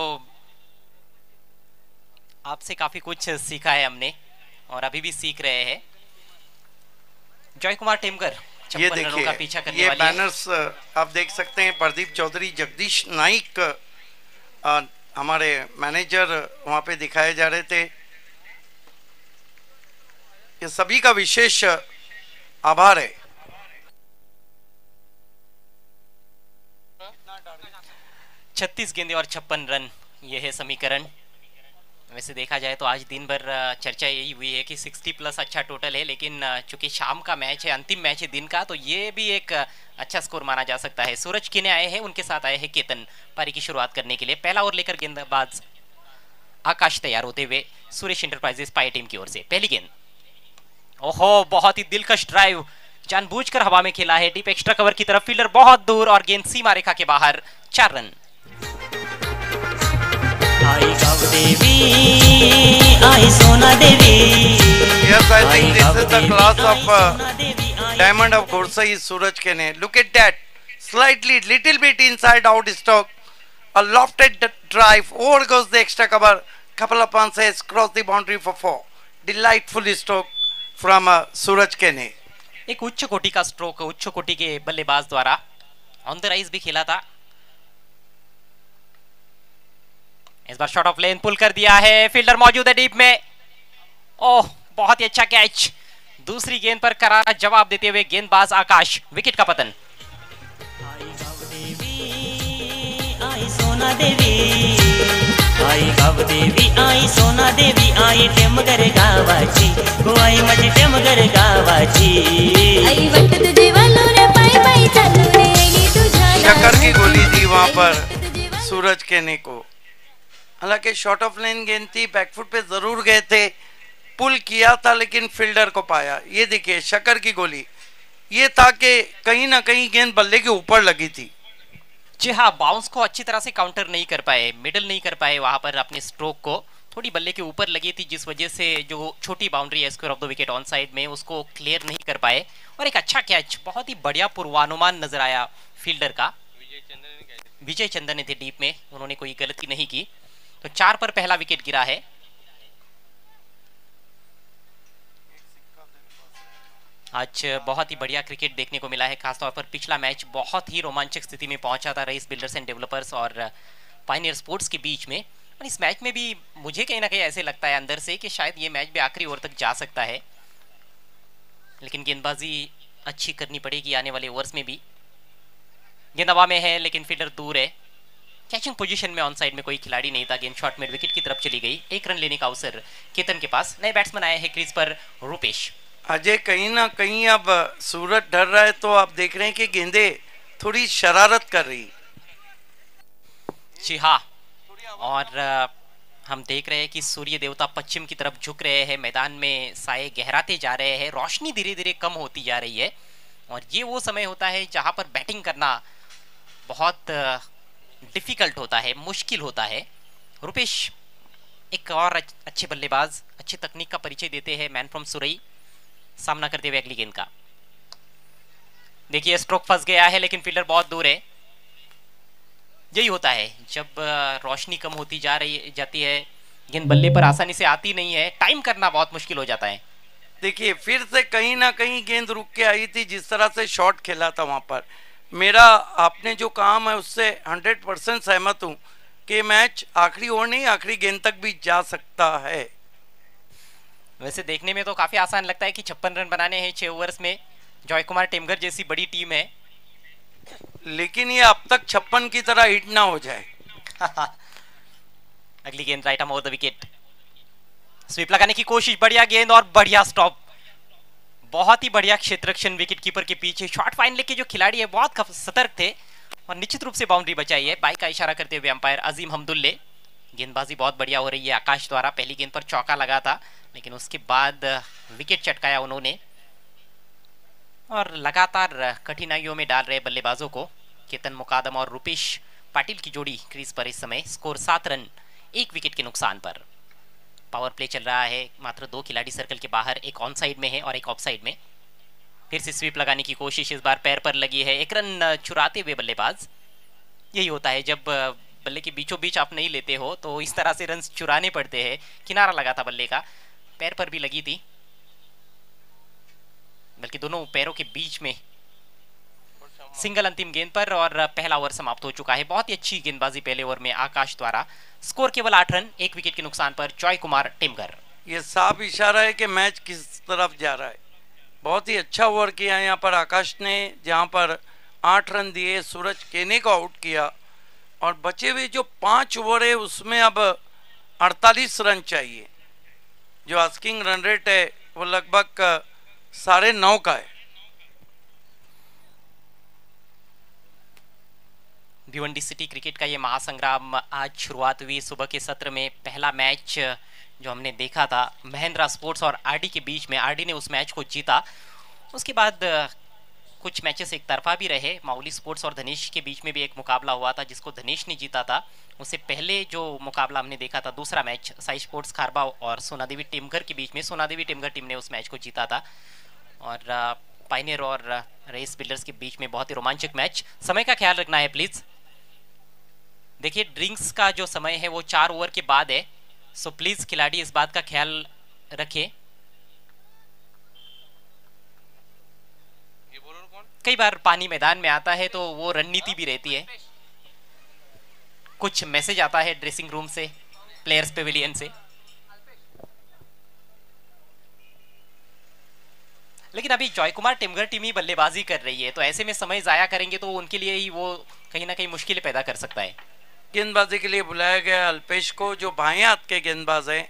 आपसे काफी कुछ सीखा है हमने और अभी भी सीख रहे हैं। जॉय कुमार टेमकर ये देखिए, का पीछा करने ये वाली बैनर्स आप देख सकते हैं। प्रदीप चौधरी, जगदीश नाइक आ, हमारे मैनेजर वहां पे दिखाए जा रहे थे। ये सभी का विशेष आभार है। छत्तीस गेंदे और छप्पन रन, ये है समीकरण। वैसे देखा जाए तो आज दिन भर चर्चा यही हुई है कि साठ प्लस अच्छा टोटल है, लेकिन चूंकि शाम का मैच है, अंतिम मैच है दिन का, तो ये भी एक अच्छा स्कोर माना जा सकता है। सूरज किने आए हैं, उनके साथ आए हैं केतन पारी की शुरुआत करने के लिए। पहला ओवर लेकर गेंदबाज आकाश तैयार होते हुए सुरेश इंटरप्राइजेस पाई टीम की ओर से। पहली गेंद, ओहो बहुत ही दिलकश ड्राइव, जानबूझकर हवा में खेला है, डीप एक्स्ट्रा कवर की तरफ, फील्डर बहुत दूर और गेंद सीमा रेखा के बाहर। चार रन। आई गाँव देवी, आई सोना देवी। Yes, I think this is the class of uh, Diamond of Gorsai Suraj Kene. Look at that, slightly, little bit inside out stroke, a lofted drive, over goes the extra cover, couple of bounces, cross the boundary for four. Delightful stroke from uh, Suraj Kene. एक उच्च कोटि का स्ट्रोक उच्च कोटि के बल्लेबाज द्वारा ऑन द राइज भी खेला था। इस बार शॉट ऑफ लेन पुल कर दिया है, फील्डर मौजूद है डीप में। ओह बहुत ही अच्छा कैच। दूसरी गेंद पर करारा जवाब देते हुए गेंदबाज आकाश, विकेट का पतन। आई गाँव देवी, आई सोना देवी, आई गाँव देवी, आई सोना देवी, आई टेमगर गावाची, गो आई माझी टेमगर गावाची। आई वाटत देवालो रे पाय पाय चालू रे, आई तुझ्या शक्कर की गोली दी वहां पर सूरज केने को। हालांकि शॉर्ट ऑफ लाइन गेंद थी, बैकफुट पे जरूर गए थे, पुल किया था लेकिन फील्डर को पाया। ये देखिए शक्कर की गोली, ये था कि कहीं ना कहीं गेंद बल्ले के ऊपर लगी थी। जी हाँ, बाउंस को अच्छी तरह से काउंटर नहीं कर पाए, मिडल नहीं कर पाए, वहां पर अपने स्ट्रोक को थोड़ी बल्ले के ऊपर लगी थी, जिस वजह से जो छोटी बाउंड्री है square off the wicket on side में, उसको क्लियर नहीं कर पाए। और एक अच्छा कैच, बहुत ही बढ़िया पूर्वानुमान नजर आया फील्डर का। विजय चंदन ने थे डीप में, उन्होंने कोई गलती नहीं की। तो चार पर पहला विकेट गिरा है। आज बहुत ही बढ़िया क्रिकेट देखने को मिला है, खासतौर पर पिछला मैच बहुत ही रोमांचक स्थिति में पहुंचा था रईस बिल्डर्स एंड डेवलपर्स और पायनियर स्पोर्ट्स के बीच में। और इस मैच में भी मुझे कहीं ना कहीं ऐसे लगता है अंदर से कि शायद ये मैच भी आखिरी ओवर तक जा सकता है, लेकिन गेंदबाजी अच्छी करनी पड़ेगी आने वाले ओवर्स में भी। गेंद हवा में है लेकिन फील्डर दूर है, कैचिंग पोजीशन में ऑन साइड में कोई खिलाड़ी नहीं था। गेंद शॉट मिड विकेट की तरफ चली गई। एक रन लेने का अवसर केतन के पास। नए बैट्समैन आए हैं क्रीज पर, रूपेश। अजय कहीं ना कहीं अब सूरज डर रहा है, तो आप देख रहे हैं कि गेंदे थोड़ी शरारत कर रही। जी हाँ, और हम देख रहे हैं कि सूर्य देवता पश्चिम की तरफ झुक रहे हैं, मैदान में साए गहराते जा रहे हैं, रोशनी धीरे धीरे कम होती जा रही है। और ये वो समय होता है जहां पर बैटिंग करना बहुत डिफिकल्ट होता है, मुश्किल होता है। रुपेश एक और अच्छे बल्लेबाज, अच्छी तकनीक का परिचय देते हैं, मैन फ्रॉम सुरई, सामना करते हुए अगली गेंद का। देखिए स्ट्रोक फंस गया है लेकिन फील्डर बहुत दूर है। यही होता है जब रोशनी कम होती जा रही जाती है, गेंद बल्ले पर आसानी से आती नहीं है, टाइम करना बहुत मुश्किल हो जाता है। देखिए फिर से कहीं ना कहीं गेंद रुक के आई थी, जिस तरह से शॉट खेला था वहां पर। मेरा आपने जो काम है उससे हंड्रेड परसेंट सहमत हूं कि मैच आखिरी ओवर नहीं आखिरी गेंद तक भी जा सकता है। वैसे देखने में तो काफी आसान लगता है कि छप्पन रन बनाने हैं छह ओवर्स में, जॉय कुमार टेमगर जैसी बड़ी टीम है, लेकिन ये अब तक छप्पन की तरह हिट ना हो जाए। अगली गेंद right arm over the wicket, sweep लगाने की कोशिश, बढ़िया गेंद और बढ़िया स्टॉप, बहुत ही बढ़िया क्षेत्ररक्षण विकेट कीपर के पीछे। शॉर्ट फाइनल के जो खिलाड़ी है बहुत सतर्क थे और निश्चित रूप से बाउंड्री बचाई है। बाई का इशारा करते हुए अंपायर अजीम हमदुल्ले। गेंदबाजी बहुत बढ़िया हो रही है आकाश द्वारा, पहली गेंद पर चौका लगा था लेकिन उसके बाद विकेट चटकाया उन्होंने। और लगातार कठिनाइयों में डाल रहे बल्लेबाजों को केतन मुकादम और रुपेश पाटिल की जोड़ी क्रीज पर इस समय। स्कोर सात रन एक विकेट के नुकसान पर। पावर प्ले चल रहा है, मात्र दो खिलाड़ी सर्कल के बाहर, एक ऑन साइड में है और एक ऑफ साइड में। फिर से स्वीप लगाने की कोशिश, इस बार पैर पर लगी है, एक रन चुराते हुए बल्लेबाज। यही होता है जब बल्ले के बीचों बीच आप नहीं लेते हो तो इस तरह से रन चुराने पड़ते हैं। किनारा लगा था बल्ले का, पैर पर भी लगी थी, बल्कि दोनों पैरों के बीच में। सिंगल अंतिम गेंद पर और पहला ओवर समाप्त हो चुका है। बहुत ही अच्छी गेंदबाजी पहले ओवर में आकाश द्वारा। स्कोर केवल आठ रन एक विकेट के नुकसान पर जॉय कुमार टिमगर। ये साफ इशारा है कि मैच किस तरफ जा रहा है। बहुत ही अच्छा ओवर किया यहाँ पर आकाश ने, जहाँ पर आठ रन दिए, सूरज केने को आउट किया और बचे हुए जो पांच ओवर है उसमें अब अड़तालीस रन चाहिए। जो आस्किंग रन रेट है वो लगभग साढ़े नौ का है। भिवंडी सिटी क्रिकेट का ये महासंग्राम आज शुरुआत हुई। सुबह के सत्र में पहला मैच जो हमने देखा था महिंद्रा स्पोर्ट्स और आरडी के बीच में, आरडी ने उस मैच को जीता। उसके बाद कुछ मैचेस एक तरफा भी रहे। माउली स्पोर्ट्स और धनेश के बीच में भी एक मुकाबला हुआ था जिसको धनेश ने जीता था। उससे पहले जो मुकाबला हमने देखा था दूसरा मैच साई स्पोर्ट्स खारबा और सोनादेवी टिमघर के बीच में, सोनादेवी टिमघर टीम ने उस मैच को जीता था। और पाइनियर और रेस बिल्डर्स के बीच में बहुत ही रोमांचक मैच। समय का ख्याल रखना है प्लीज। देखिए ड्रिंक्स का जो समय है वो चार ओवर के बाद है, सो प्लीज खिलाड़ी इस बात का ख्याल रखें। कई बार पानी मैदान में आता है तो वो रणनीति भी रहती है। कुछ मैसेज आता है ड्रेसिंग रूम से, प्लेयर्स पेविलियन से। लेकिन अभी जॉय कुमार टिमगर टीम ही बल्लेबाजी कर रही है, तो ऐसे में समय जाया करेंगे तो उनके लिए ही वो कहीं ना कहीं मुश्किलें पैदा कर सकता है। गेंदबाजी के लिए बुलाया गया अल्पेश को, जो बाएं हाथ के गेंदबाज है।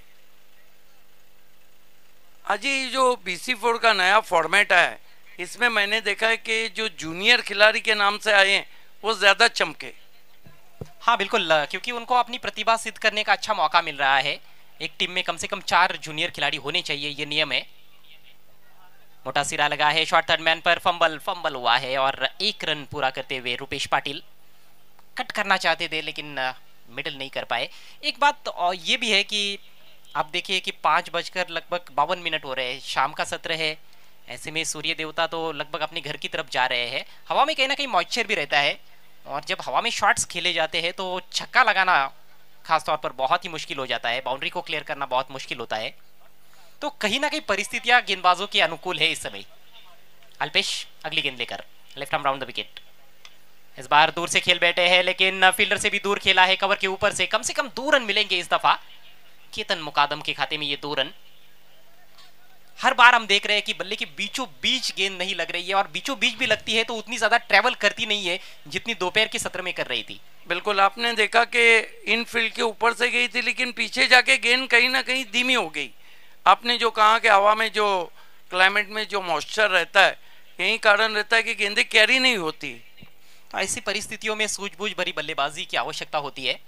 आज ये जो बीसी फोर का नया फॉर्मेट है, इसमें मैंने देखा है कि जो जूनियर खिलाड़ी के नाम से आए हैं वो ज्यादा चमके। हाँ बिल्कुल, क्योंकि उनको अपनी प्रतिभा सिद्ध करने का अच्छा मौका मिल रहा है। एक टीम में कम से कम चार जूनियर खिलाड़ी होने चाहिए, ये नियम है। मोटा सिरा लगा है, शॉर्ट थर्ड मैन पर फंबल फंबल हुआ है और एक रन पूरा करते हुए रुपेश पाटिल। कट करना चाहते थे लेकिन मिडल नहीं कर पाए। एक बात तो ये भी है कि आप देखिए कि पाँच बजकर लगभग बावन मिनट हो रहे हैं, शाम का सत्र है। ऐसे में सूर्य देवता तो लगभग अपने घर की तरफ जा रहे हैं। हवा में कहीं ना कहीं मॉइस्चर भी रहता है और जब हवा में शॉट्स खेले जाते हैं तो छक्का लगाना खासतौर पर बहुत ही मुश्किल हो जाता है, बाउंड्री को क्लियर करना बहुत मुश्किल होता है। तो कहीं ना कहीं परिस्थितियां गेंदबाजों के अनुकूल है इस समय। अल्पेश अगली गेंद लेकर left arm round the wicket. इस बार दूर से खेल बैठे हैं लेकिन फील्डर से भी दूर खेला है, कवर के ऊपर से। कम से कम दो रन मिलेंगे इस दफा केतन मुकादम के खाते में, ये दो रन। हर बार हम देख रहे हैं कि बल्ले के बीचों बीच गेंद नहीं लग रही है और बीचों बीच भी लगती है तो उतनी ज्यादा ट्रेवल करती नहीं है जितनी दोपहर के सत्र में कर रही थी। बिल्कुल, आपने देखा कि इन फील्ड के ऊपर से गई थी लेकिन पीछे जाके गेंद कहीं ना कहीं धीमी हो गई। आपने जो कहा कि हवा में जो क्लाइमेट में जो मॉइस्चर रहता है, यही कारण रहता है कि गेंदें कैरी नहीं होती। तो ऐसी परिस्थितियों में सूझबूझ भरी बल्लेबाजी की आवश्यकता होती है।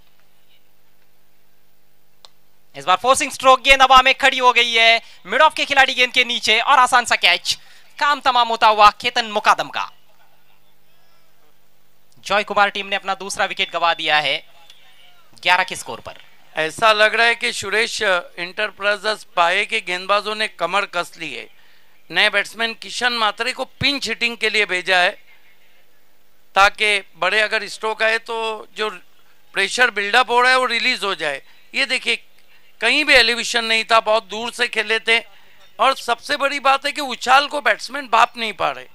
इस बार फोर्सिंग स्ट्रोक, गेंद हवा में खड़ी हो गई है, मिड ऑफ के खिलाड़ी गेंद के नीचे और आसान सा कैच। काम तमाम होता हुआ केतन मुकादम का। जॉय कुमार टीम ने अपना दूसरा विकेट गंवा दिया है ग्यारह के स्कोर पर। ऐसा लग रहा है कि सुरेश इंटरप्राइजेस पाए के गेंदबाजों ने कमर कस ली है। नए बैट्समैन किशन मात्रे को पिंच हिटिंग के लिए भेजा है ताकि बड़े अगर स्ट्रोक आए तो जो प्रेशर बिल्डअप हो रहा है वो रिलीज हो जाए। ये देखिए कहीं भी एलिवेशन नहीं था, बहुत दूर से खेले थे और सबसे बड़ी बात है कि उछाल को बैट्समैन भाप नहीं पा रहे।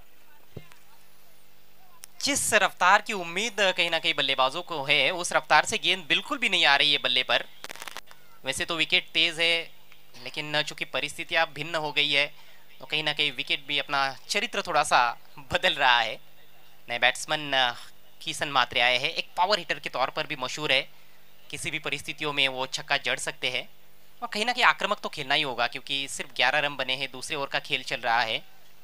जिस रफ्तार की उम्मीद कहीं ना कहीं बल्लेबाजों को है उस रफ्तार से गेंद बिल्कुल भी नहीं आ रही है बल्ले पर। वैसे तो विकेट तेज है लेकिन चूंकि परिस्थितियां भिन्न हो गई है तो कहीं ना कहीं विकेट भी अपना चरित्र थोड़ा सा बदल रहा है। नए बैट्समैन किशन मात्रे आए हैं, एक पावर हिटर के तौर पर भी मशहूर है। किसी भी परिस्थितियों में वो छक्का जड़ सकते हैं और कहीं ना कहीं आक्रामक तो खेलना ही होगा क्योंकि सिर्फ ग्यारह रन बने हैं, दूसरे ओवर का खेल चल रहा है।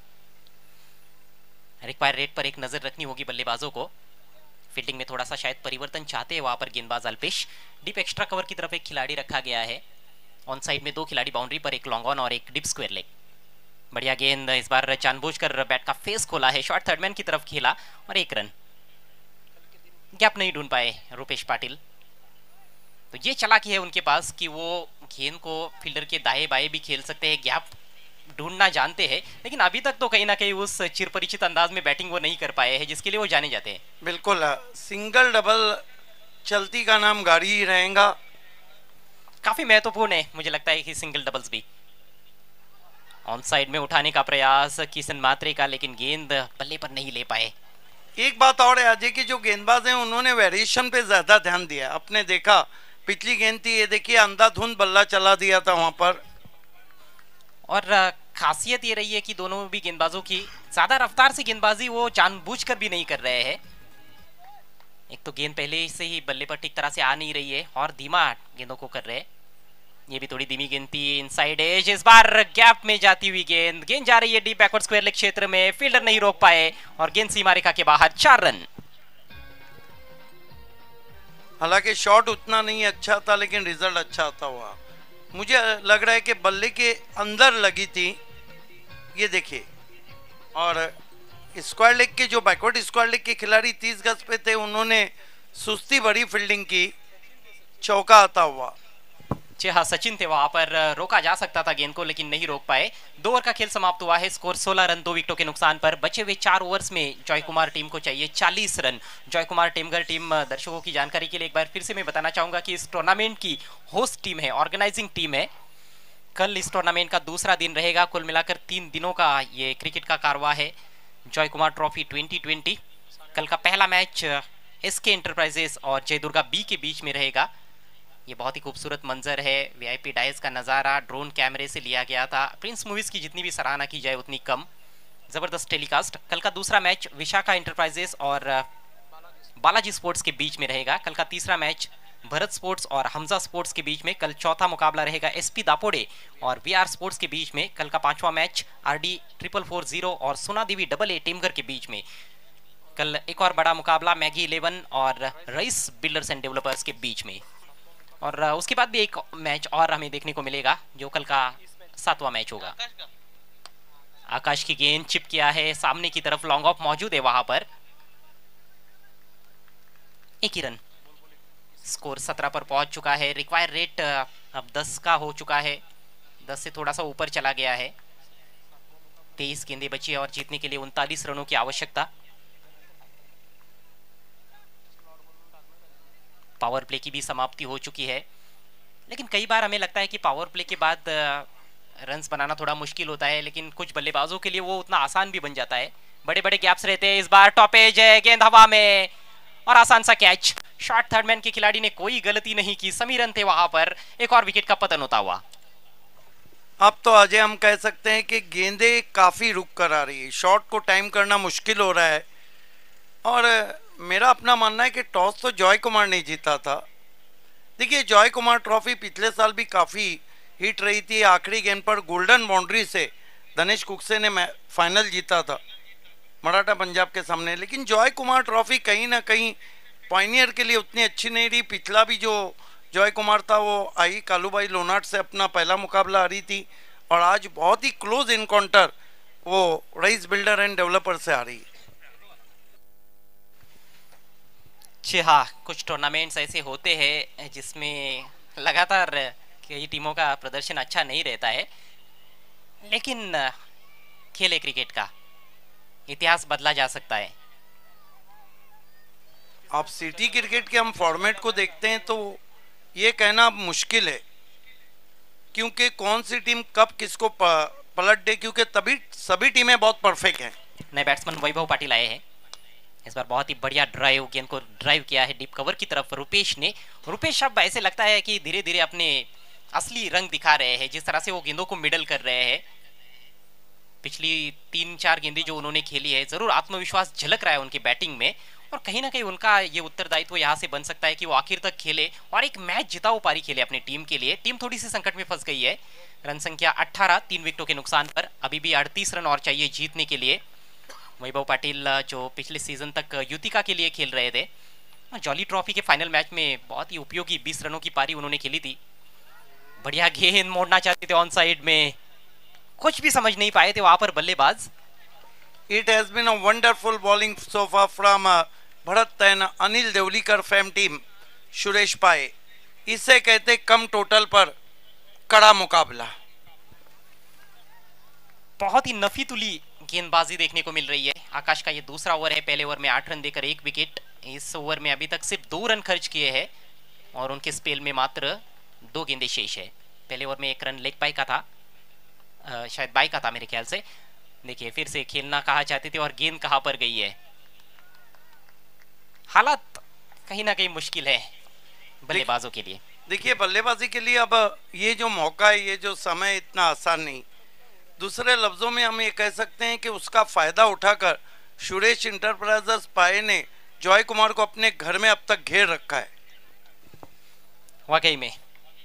रिक्वायर रेट पर एक नजर रखनी होगी बल्लेबाजों को। फील्डिंग में थोड़ा सा शायद परिवर्तन चाहते हैं वहां पर गेंदबाज अल्पेश। डीप एक्स्ट्रा कवर की तरफ एक खिलाड़ी रखा गया है। ऑन साइड में दो खिलाड़ी बाउंड्री पर, एक लॉन्ग ऑन और एक डिप स्क्वायर लेग। बढ़िया गेंद, इस बार जानबूझकर बैट का फेस खोला है, शॉर्ट थर्डमैन की तरफ खेला और एक रन। गैप नहीं ढूंढ पाए रुपेश पाटिल। तो ये चालाकी है उनके पास कि वो गेंद को फील्डर के दाएं बाएं भी खेल सकते हैं, गैप ढूंढना जानते हैं, लेकिन अभी तक तो कहीं ना कहीं उस चिरपरिचित अंदाज में बैटिंग वो नहीं कर पाए हैं जिसके लिए वो जाने जाते हैं। बिल्कुल, सिंगल डबल चलती का नाम गाड़ी ही रहेगा। काफी महत्वपूर्ण है मुझे लगता है कि सिंगल डबल्स भी। ऑन साइड में उठाने का प्रयास किशन मात्रे का, लेकिन गेंद बल्ले पर नहीं ले पाए। एक बात और है अजय की जो गेंदबाज हैं उन्होंने वेरिएशन पे ज्यादा ध्यान दिया। आपने देखा पिछली गेंद थी, ये देखिए अंधाधुंध बल्ला चला दिया था वहां पर। और खासियत ये रही है कि दोनों भी गेंदबाजों की ज्यादा रफ्तार से गेंदबाजी वो जानबूझकर भी नहीं कर रहे हैं। एक तो गेंद पहले से ही बल्ले पर ठीक तरह से आ नहीं रही है और धीमा गेंदों को कर रहे हैं। ये भी थोड़ी धीमी गेंद थी, इनसाइड एज, इस बार गैप में जाती हुई गेंद गेंद जा रही है डीप बैकवर्ड स्क्वायर लेग क्षेत्र में, फील्डर नहीं रोक पाए और गेंद सीमा रेखा के बाहर, चार रन। हालांकि शॉट उतना नहीं अच्छा था लेकिन रिजल्ट अच्छा आता हुआ। मुझे लग रहा है कि बल्ले के अंदर लगी थी, ये देखिए। और स्क्वायर लेग के जो बैकवर्ड स्क्वायर लेग के खिलाड़ी तीस गज पे थे, उन्होंने सुस्ती भरी फील्डिंग की, चौका आता हुआ। जी हाँ, सचिन थे वहां पर, रोका जा सकता था गेंद को लेकिन नहीं रोक पाए। दो ओवर का खेल समाप्त हुआ है, स्कोर सोलह रन दो विकेटों के नुकसान पर। बचे हुए चार ओवर्स में जॉय कुमार टीम को चाहिए चालीस रन। जॉय कुमार टीमगर टीम दर्शकों की जानकारी के लिए एक बार फिर से मैं बताना चाहूंगा कि इस टूर्नामेंट की होस्ट टीम है, ऑर्गेनाइजिंग टीम है। कल इस टूर्नामेंट का दूसरा दिन रहेगा, कुल मिलाकर तीन दिनों का ये क्रिकेट का कारवा है Joy Kumar trophy twenty twenty. कल का पहला मैच एसके एंटरप्राइजेस और जय दुर्गा बी के बीच में रहेगा। ये बहुत ही खूबसूरत मंजर है, वीआईपी डाइस का नज़ारा ड्रोन कैमरे से लिया गया था। प्रिंस मूवीज की जितनी भी सराहना की जाए उतनी कम, जबरदस्त टेलीकास्ट। कल का दूसरा मैच विशाखा एंटरप्राइजेस और बालाजी स्पोर्ट्स के बीच में रहेगा। कल का तीसरा मैच भरत स्पोर्ट्स और हमजा स्पोर्ट्स के बीच में। कल चौथा मुकाबला रहेगा एसपी दापोडे और वीआर स्पोर्ट्स के बीच में। कल का पांचवा match RD triple four zero और सोना देवी डबल ए टीमगर के बीच में। कल एक और बड़ा मुकाबला मैगी इलेवन और रईस बिल्डर्स एंड डेवलपर्स के बीच में। और उसके बाद भी एक मैच और हमें देखने को मिलेगा जो कल का सातवां मैच होगा। आकाश की गेंद चिप किया है, सामने की तरफ लॉन्ग ऑफ मौजूद है वहां पर, एक ही रन। स्कोर सत्रह पर पहुंच चुका है, रिक्वायर रेट अब दस का हो चुका है, दस से थोड़ा सा ऊपर चला गया है। तेईस गेंदें बची है और जीतने के लिए उनतालीस रनों की आवश्यकता। पावर प्ले की भी समाप्ति हो चुकी है, लेकिन कई बार हमें लगता है कि पावर प्ले के बाद रन्स बनाना थोड़ा मुश्किल होता है, लेकिन कुछ बल्लेबाजों के लिए वो उतना आसान भी बन जाता है। बड़े बड़े गैप्स रहते हैं। इस बार टॉप एज है, गेंद हवा में और आसान सा कैच। शॉर्ट थर्डमैन के खिलाड़ी ने कोई गलती नहीं की, समीरन थे वहां पर। एक और विकेट का पतन होता हुआ। अब तो अजय हम कह सकते हैं कि गेंदें काफी रुक कर आ रही है, शॉट को टाइम करना मुश्किल हो रहा है। और मेरा अपना मानना है कि टॉस तो जॉय कुमार ने जीता था। देखिए जॉय कुमार ट्रॉफी पिछले साल भी काफ़ी हिट रही थी। आखिरी गेंद पर गोल्डन बाउंड्री से दिनेश कुकसे ने फाइनल जीता था मराठा पंजाब के सामने। लेकिन जॉय कुमार ट्रॉफी कहीं ना कहीं पायनियर के लिए उतनी अच्छी नहीं रही। पिछला भी जो जॉय कुमार था वो आई कालूबाई लोनाट से अपना पहला मुकाबला हारी थी, और आज बहुत ही क्लोज इनकाउंटर वो रईस बिल्डर एंड डेवलपर से हारी। जी हाँ, कुछ टूर्नामेंट्स ऐसे होते हैं जिसमें लगातार कई टीमों का प्रदर्शन अच्छा नहीं रहता है, लेकिन खेल क्रिकेट का इतिहास बदला जा सकता है। आप सिटी क्रिकेट के हम फॉर्मेट को देखते हैं तो ये कहना मुश्किल है, क्योंकि कौन सी टीम कब किसको पलट दे, क्योंकि तभी सभी टीमें बहुत परफेक्ट हैं। नए बैट्समैन वैभव पाटिल आए हैं। इस बार बहुत ही बढ़िया ड्राइव, गेंद को ड्राइव किया है डीप कवर की तरफ रुपेश ने। रुपेश अब ऐसे लगता है कि धीरे धीरे अपने असली रंग दिखा रहे हैं, जिस तरह से वो गेंदों को मिडल कर रहे हैं। पिछली तीन चार गेंदें जो उन्होंने खेली है, जरूर आत्मविश्वास झलक रहा है उनकी बैटिंग में, और कहीं ना कहीं उनका ये उत्तरदायित्व यहाँ से बन सकता है कि वो आखिर तक खेले और एक मैच जिताऊ पारी खेले अपनी टीम के लिए। टीम थोड़ी सी संकट में फंस गई है। रन संख्या अठारह, तीन विकेटों के नुकसान पर। अभी भी अड़तीस रन और चाहिए जीतने के लिए। वैभव पाटिल जो पिछले सीजन तक युतिका के लिए खेल रहे थे, जॉली ट्रॉफी के फाइनल मैच में बहुत ही उपयोगी बीस रनों की पारी उन्होंने खेली थी। बढ़िया गेंद मोड़ना चाहते थे ऑन साइड में, कुछ भी समझ नहीं पाए थे वहां पर बल्लेबाज। It has been a wonderful bowling so far from uh, Bharat and Anil Devlikar fam team. Suresh पाए, इसे कहते कम टोटल पर कड़ा मुकाबला। बहुत ही नफी तुली गेंदबाजी देखने को मिल रही है। आकाश का ये दूसरा ओवर है, पहले ओवर में आठ रन देकर एक विकेट। इस ओवर में अभी तक सिर्फ दो रन खर्च किए हैं और उनके स्पेल में मात्र दो गेंदें शेष है। पहले ओवर में एक रन लेग बाई का था, आ, शायद बाई का था मेरे ख्याल से। देखिए फिर से खेलना कहा चाहते थे और गेंद कहां पर गई है। हालात कहीं ना कहीं मुश्किल है बल्लेबाजों के लिए। देखिए बल्लेबाजी के लिए अब ये जो मौका है, ये जो समय, इतना आसान नहीं। दूसरे लफ्जों में हम ये कह सकते हैं कि उसका फायदा उठाकर सुरेश इंटरप्राइजेस पाए ने जॉय कुमार को अपने घर में अब तक घेर रखा है। वाकई में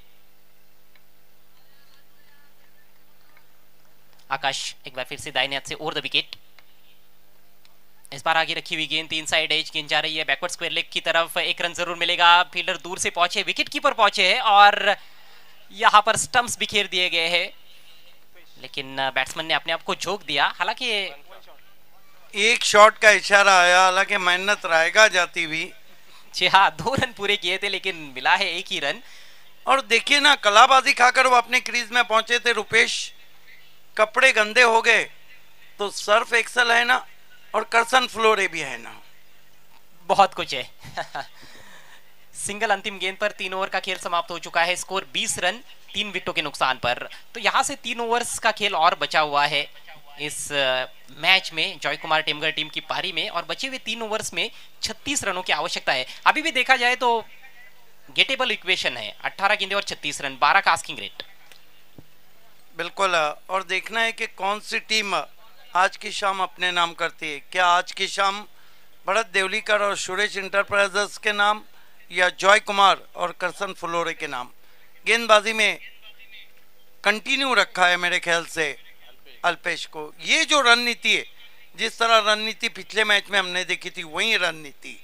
आकाश एक बार फिर से दाहिने हाथ से ओवर द विकेट। इस बार आगे रखी हुई गेंद तीन साइड एज गेंद जा रही है बैकवर्ड स्क्वायर लेग की तरफ। एक रन जरूर मिलेगा। फील्डर दूर से पहुंचे, विकेट कीपर पहुंचे हैं और यहां पर स्टंप्स बिखेर दिए गए हैं, लेकिन बैट्समैन ने अपने आप को झोंक दिया। हालांकि एक शॉट का इशारा आया, हालांकि मेहनत रायगा जाती हुई। जी हाँ, दो रन पूरे किए थे लेकिन मिला है एक ही रन। और देखिए ना, कलाबाजी खाकर वो अपने क्रीज में पहुंचे थे रुपेश। कपड़े गंदे हो गए तो सर्फ एक्सल है ना, और करसन फ्लोरे भी है ना, बहुत कुछ है। सिंगल अंतिम गेंद पर तीन ओवर का खेल समाप्त हो चुका है। स्कोर बीस रन तीन विकेटों के नुकसान पर। तो यहां से तीन ओवर्स का खेल और बचा हुआ है इस मैच में जॉय कुमार टेमगर टीम की पारी में, और बचे हुए तीन ओवर्स में छत्तीस रनों की आवश्यकता है। अभी भी देखा जाए तो गेटेबल इक्वेशन है, अठारह गेंदें और छत्तीस रन, बारह का आस्किंग रेट। बिल्कुल। और देखना है कि कौन सी टीम आज की शाम अपने नाम करती है। क्या आज की शाम भरत देवलीकर और सुरेश इंटरप्राइजेस के नाम, या जॉय कुमार और करसन फ्लोरे के नाम। गेंदबाजी में कंटिन्यू रखा है मेरे ख्याल से अल्पेश को। ये जो रणनीति है, जिस तरह रणनीति पिछले मैच में हमने देखी थी, वही रणनीति।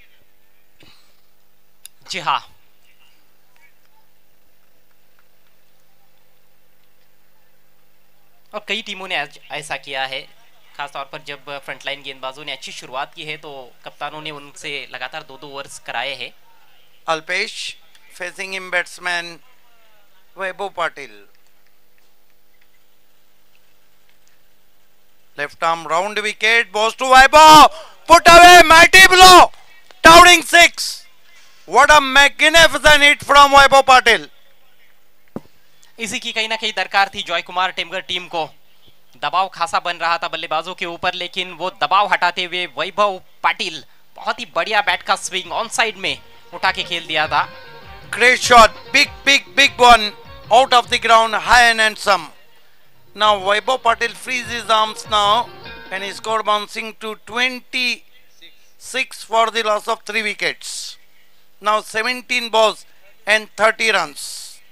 जी हाँ, और कई टीमों ने ऐसा किया है, खासतौर पर जब फ्रंटलाइन गेंदबाजों ने अच्छी शुरुआत की है तो कप्तानों ने उनसे लगातार दो दो ओवर्स कराए हैं। Alpesh facing him batsman Vaibhav Patil. Left arm round wicket, bowls to Vaibhav, put away, mighty blow, towering six. What a magnificent hit from Vaibhav Patil. इसी की कहीं ना कहीं दरकार थी जॉय कुमार टेमगर टीम को। दबाव खासा बन रहा था बल्लेबाजों के ऊपर, लेकिन वो दबाव हटाते हुए वैभव पाटिल बहुत ही बढ़िया बैट का स्विंग ऑन साइड में उठा के खेल दिया था। Great shot, big big big one, out of the ground, high and handsome. Now Vaibhav Patil frees his arms now and he scored bouncing to twenty-six for the loss of three wickets. Now seventeen balls and thirty runs.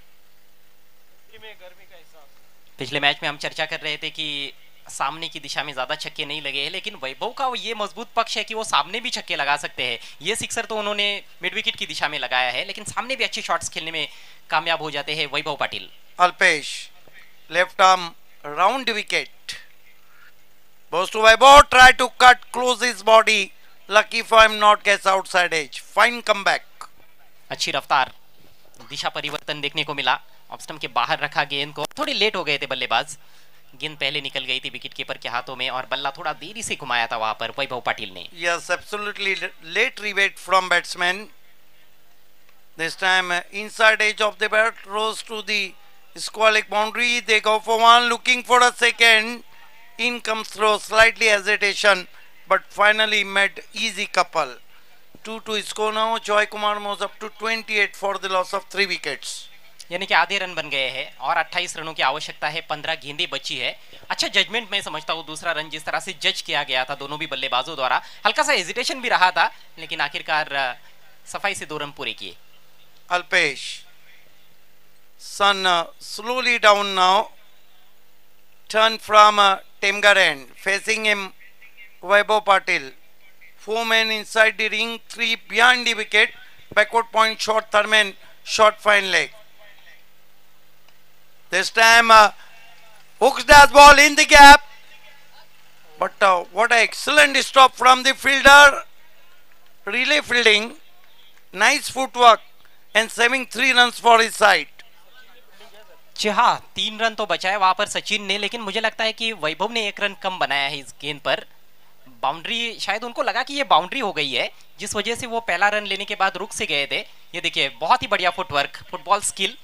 पिछले मैच में हम चर्चा कर रहे थे कि सामने की दिशा में ज्यादा छक्के नहीं लगे हैं, लेकिन वैभव का ये मजबूत पक्ष है कि वो सामने भी छक्के लगा सकते हैं। ये सिक्सर तो उन्होंने मिड विकेट की दिशा में लगाया है, लेकिन सामने भी अच्छे शॉट्स खेलने में कामयाब हो जाते हैं Vaibhav Patil. Alpesh left arm round wicket, goes to Vaibhav, try to cut close his body, lucky for him not gets outside edge, fine comeback। अच्छी रफ्तार, दिशा परिवर्तन देखने को मिला। ऑफ स्टंप के बाहर रखा गेंद को, थोड़ी लेट हो गए थे बल्लेबाज, गेंद पहले निकल गई थी विकेट कीपर के हाथों में और बल्ला थोड़ा देरी से घुमाया था वहां पर वैभव पाटिल ने। Yes, absolutely late rebate from batsman. This time uh, inside edge of the bat rose to the square boundary. They go for one, looking for a second. In comes through, slightly hesitation, but finally made easy couple. two to score now. Joy Kumar moves up to twenty-eight for the loss of three wickets. यानी कि आधे रन बन गए हैं और अट्ठाईस रनों की आवश्यकता है, पंद्रह गेंदें बची है। अच्छा जजमेंट मैं समझता हूँ, दूसरा रन जिस तरह से जज किया गया था दोनों भी बल्लेबाजों द्वारा, हल्का सा हेजिटेशन भी रहा था, लेकिन आखिरकार सफाई से दो रन पूरे किए। Alpesh Sun uh, slowly down now, turn from uh, Temgar end, facing him Vaibhav Patil, four men inside the ring, three behind the wicket, backward point short, third man short fine leg. This time uh, hooks that ball in the gap. But uh, what an excellent stop from the fielder. Relay fielding, nice footwork and saving three runs for his side. जी हाँ, तीन रन तो बचाए वहां पर सचिन ने, लेकिन मुझे लगता है कि वैभव ने एक रन कम बनाया है इस गेंद पर। बाउंड्री, शायद उनको लगा कि ये बाउंड्री हो गई है, जिस वजह से वो पहला रन लेने के बाद रुक से गए थे। ये देखिए, बहुत ही बढ़िया footwork, football skill.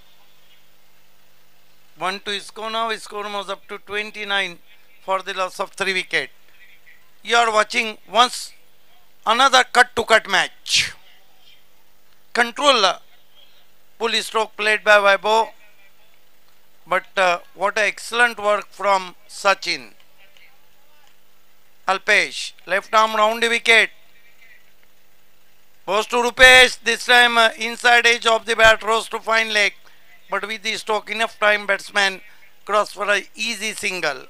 One to score now. Score was up to twenty-nine for the loss of three wicket. You are watching once another cut to cut match. Control uh, pull stroke played by Vaibhav, but uh, what an excellent work from Sachin. Alpesh, left arm round the wicket. Goes to Rupesh, this time uh, inside edge of the bat, rose to fine leg, but with the stroke enough time batsman cross for a easy single.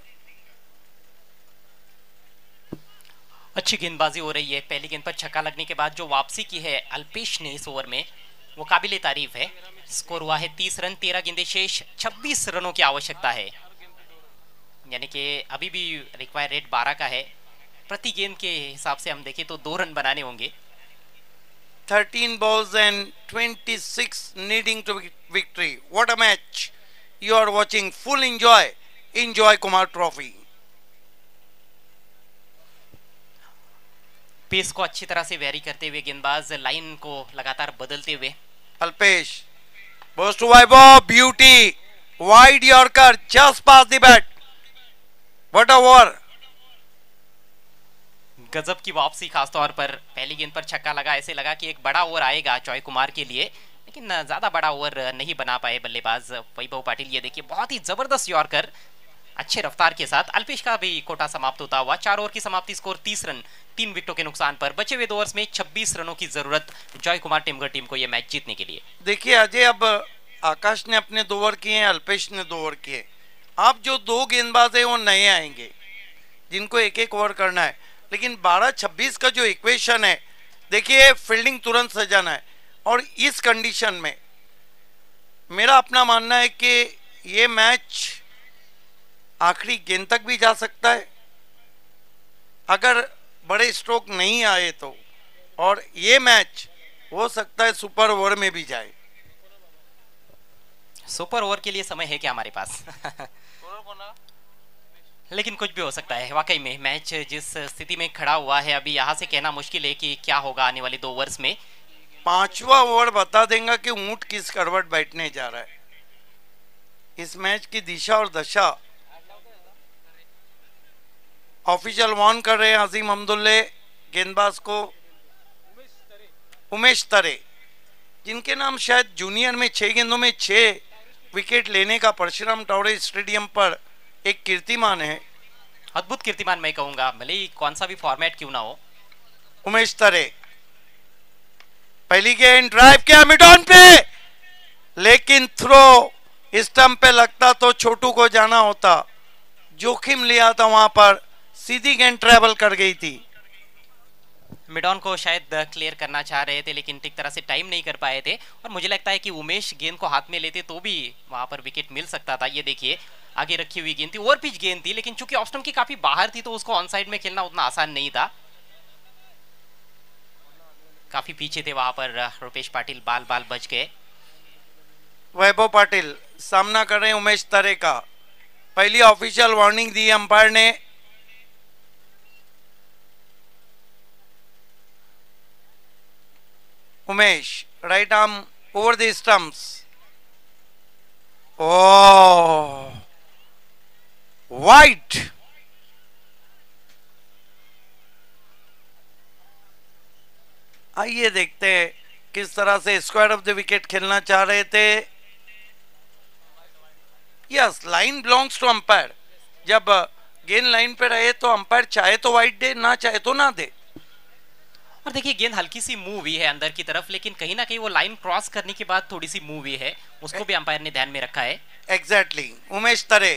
अच्छी गेंदबाजी हो रही है। पहली गेंद पर छक्का लगने के बाद जो वापसी की है अल्पेश ने इस ओवर में, वो काबिले तारीफ है। स्कोर हुआ है तीस रन, तेरह गेंदे शेष, छब्बीस रनों की आवश्यकता है, यानी कि अभी भी रिक्वायर रेट बारह का है। प्रति गेंद के हिसाब से हम देखें तो दो रन बनाने होंगे। thirteen balls and twenty-six needing to victory. What a match. You are watching full enjoy. Enjoy Kumar Trophy. Pace को अच्छी तरह से वेरी करते हुए गेंदबाज लाइन को लगातार बदलते हुए। Alpesh goes to Vaibhav, beauty, wide Yorker, just past the bat. What a over. गजब की वापसी, खासतौर पर पहली गेंद पर छक्का लगा, ऐसे लगा कि एक बड़ा ओवर आएगा जॉय कुमार के लिए, लेकिन ज्यादा बड़ा ओवर नहीं बना पाए बल्लेबाज वैभव पाटिल। ये देखिए, बहुत ही जबरदस्त यॉर्कर अच्छे रफ्तार के साथ। अल्पेश का भी कोटा समाप्त होता हुआ। चार ओवर की समाप्ति, स्कोर तीस रन, तीन विकेटों के नुकसान पर। बचे हुए दो ओवर्स में छब्बीस रनों की जरूरत जॉय कुमार टिमगर टीम को यह मैच जीतने के लिए। देखिए अजय, अब आकाश ने अपने दो ओवर किए हैं, अल्पेश ने दो ओवर किए। आप जो दो गेंदबाज है वो नए आएंगे जिनको एक एक ओवर करना है, लेकिन बारह छब्बीस का जो इक्वेशन है, देखिए फील्डिंग तुरंत सजाना है, और इस कंडीशन में मेरा अपना मानना है कि ये मैच आखिरी गेंद तक भी जा सकता है अगर बड़े स्ट्रोक नहीं आए तो, और ये मैच हो सकता है सुपर ओवर में भी जाए। सुपर ओवर के लिए समय है क्या हमारे पास? लेकिन कुछ भी हो सकता है। वाकई में मैच जिस स्थिति में खड़ा हुआ है, अभी यहाँ से कहना मुश्किल है कि क्या होगा आने वाले दो ओवर्स में। पांचवा ओवर बता देगा कि ऊंट किस करवट बैठने जा रहा है। इस मैच की दिशा और दशा ऑफिशियल वार्न कर रहे हैं अजीम अब्दुल्ले गेंदबाज को। उमेश तरे, जिनके नाम शायद जूनियर में छह गेंदों में छह विकेट लेने का परशुराम टावरे स्टेडियम पर एक कीर्तिमान है। अद्भुत कीर्तिमान मैं कहूंगा, भले ही कौन सा भी फॉर्मेट क्यों ना हो। उमेश तरे, पहली गेंद ड्राइव किया मिडॉन पे, लेकिन थ्रो स्टंप पे लगता तो छोटू को जाना होता। जोखिम लिया था वहां पर, सीधी गेंद ट्रेवल कर गई थी। मिडॉन को शायद क्लियर करना चाह रहे थे, लेकिन ठीक तरह से टाइम नहीं कर पाए थे, और मुझे लगता है कि उमेश गेंद को हाथ में लेते तो भी वहां पर विकेट मिल सकता था। ये देखिए, आगे रखी हुई गेंद थी, ओवर पिच गेंद थी, लेकिन चूंकि ऑफ स्टंप की काफी बाहर थी तो उसको ऑन साइड में खेलना उतना आसान नहीं था। काफी पीछे थे वहां पर रुपेश पाटिल, बाल बाल बच गए। वैभव पाटिल सामना कर रहे हैं उमेश तरे का। पहली ऑफिशियल वार्निंग दी अंपायर ने। Umesh right arm over the stumps. Oh, wide. आइए देखते हैं किस तरह से स्क्वायर ऑफ द विकेट खेलना चाह रहे थे। Yes, line belongs to umpire. जब गेंद लाइन पे रहे तो अंपायर चाहे तो वाइड दे, ना चाहे तो ना दे। और देखिए, गेंद हल्की सी मूव हुई है अंदर की तरफ, लेकिन कहीं ना कहीं वो लाइन क्रॉस करने के बाद थोड़ी सी मूव हुई है, उसको भी अंपायर ने ध्यान में रखा है। Exactly exactly. उमेश तरे,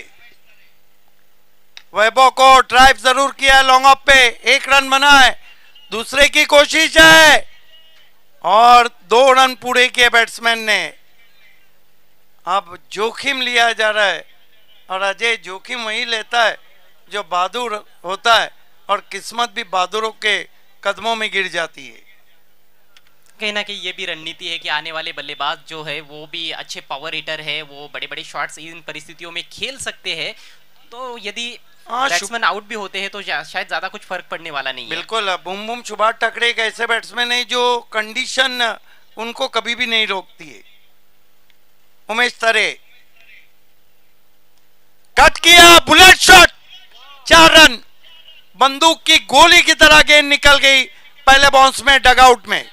वैभव को ड्राइव जरूर किया है लॉन्ग ऑफ पे, एक रन बना है, दूसरे की कोशिश है, और दो रन पूरे किए बैट्समैन ने। अब जोखिम लिया जा रहा है और अजय जोखिम वही लेता है जो बहादुर होता है, और किस्मत भी बहादुरों के कदमों में गिर जाती है। कहीं ना कहीं ये भी रणनीति है कि आने वाले बल्लेबाज जो है वो भी अच्छे पावर हिटर है, वो बड़े बड़े शॉट्स इन परिस्थितियों में खेल सकते हैं। तो यदि हाँ, बैट्समैन आउट भी होते हैं तो जा- शायद ज्यादा कुछ फर्क पड़ने वाला नहीं है। बिल्कुल। बुम बुम सुभाष ठाकरे एक ऐसे बैट्समैन है जो कंडीशन उनको कभी भी नहीं रोकती है। उमेश तरे कट किया, बुलेट शॉट, चार रन। बंदूक की गोली की तरह गेंद निकल गई पहले बाउंस में, डगआउट में।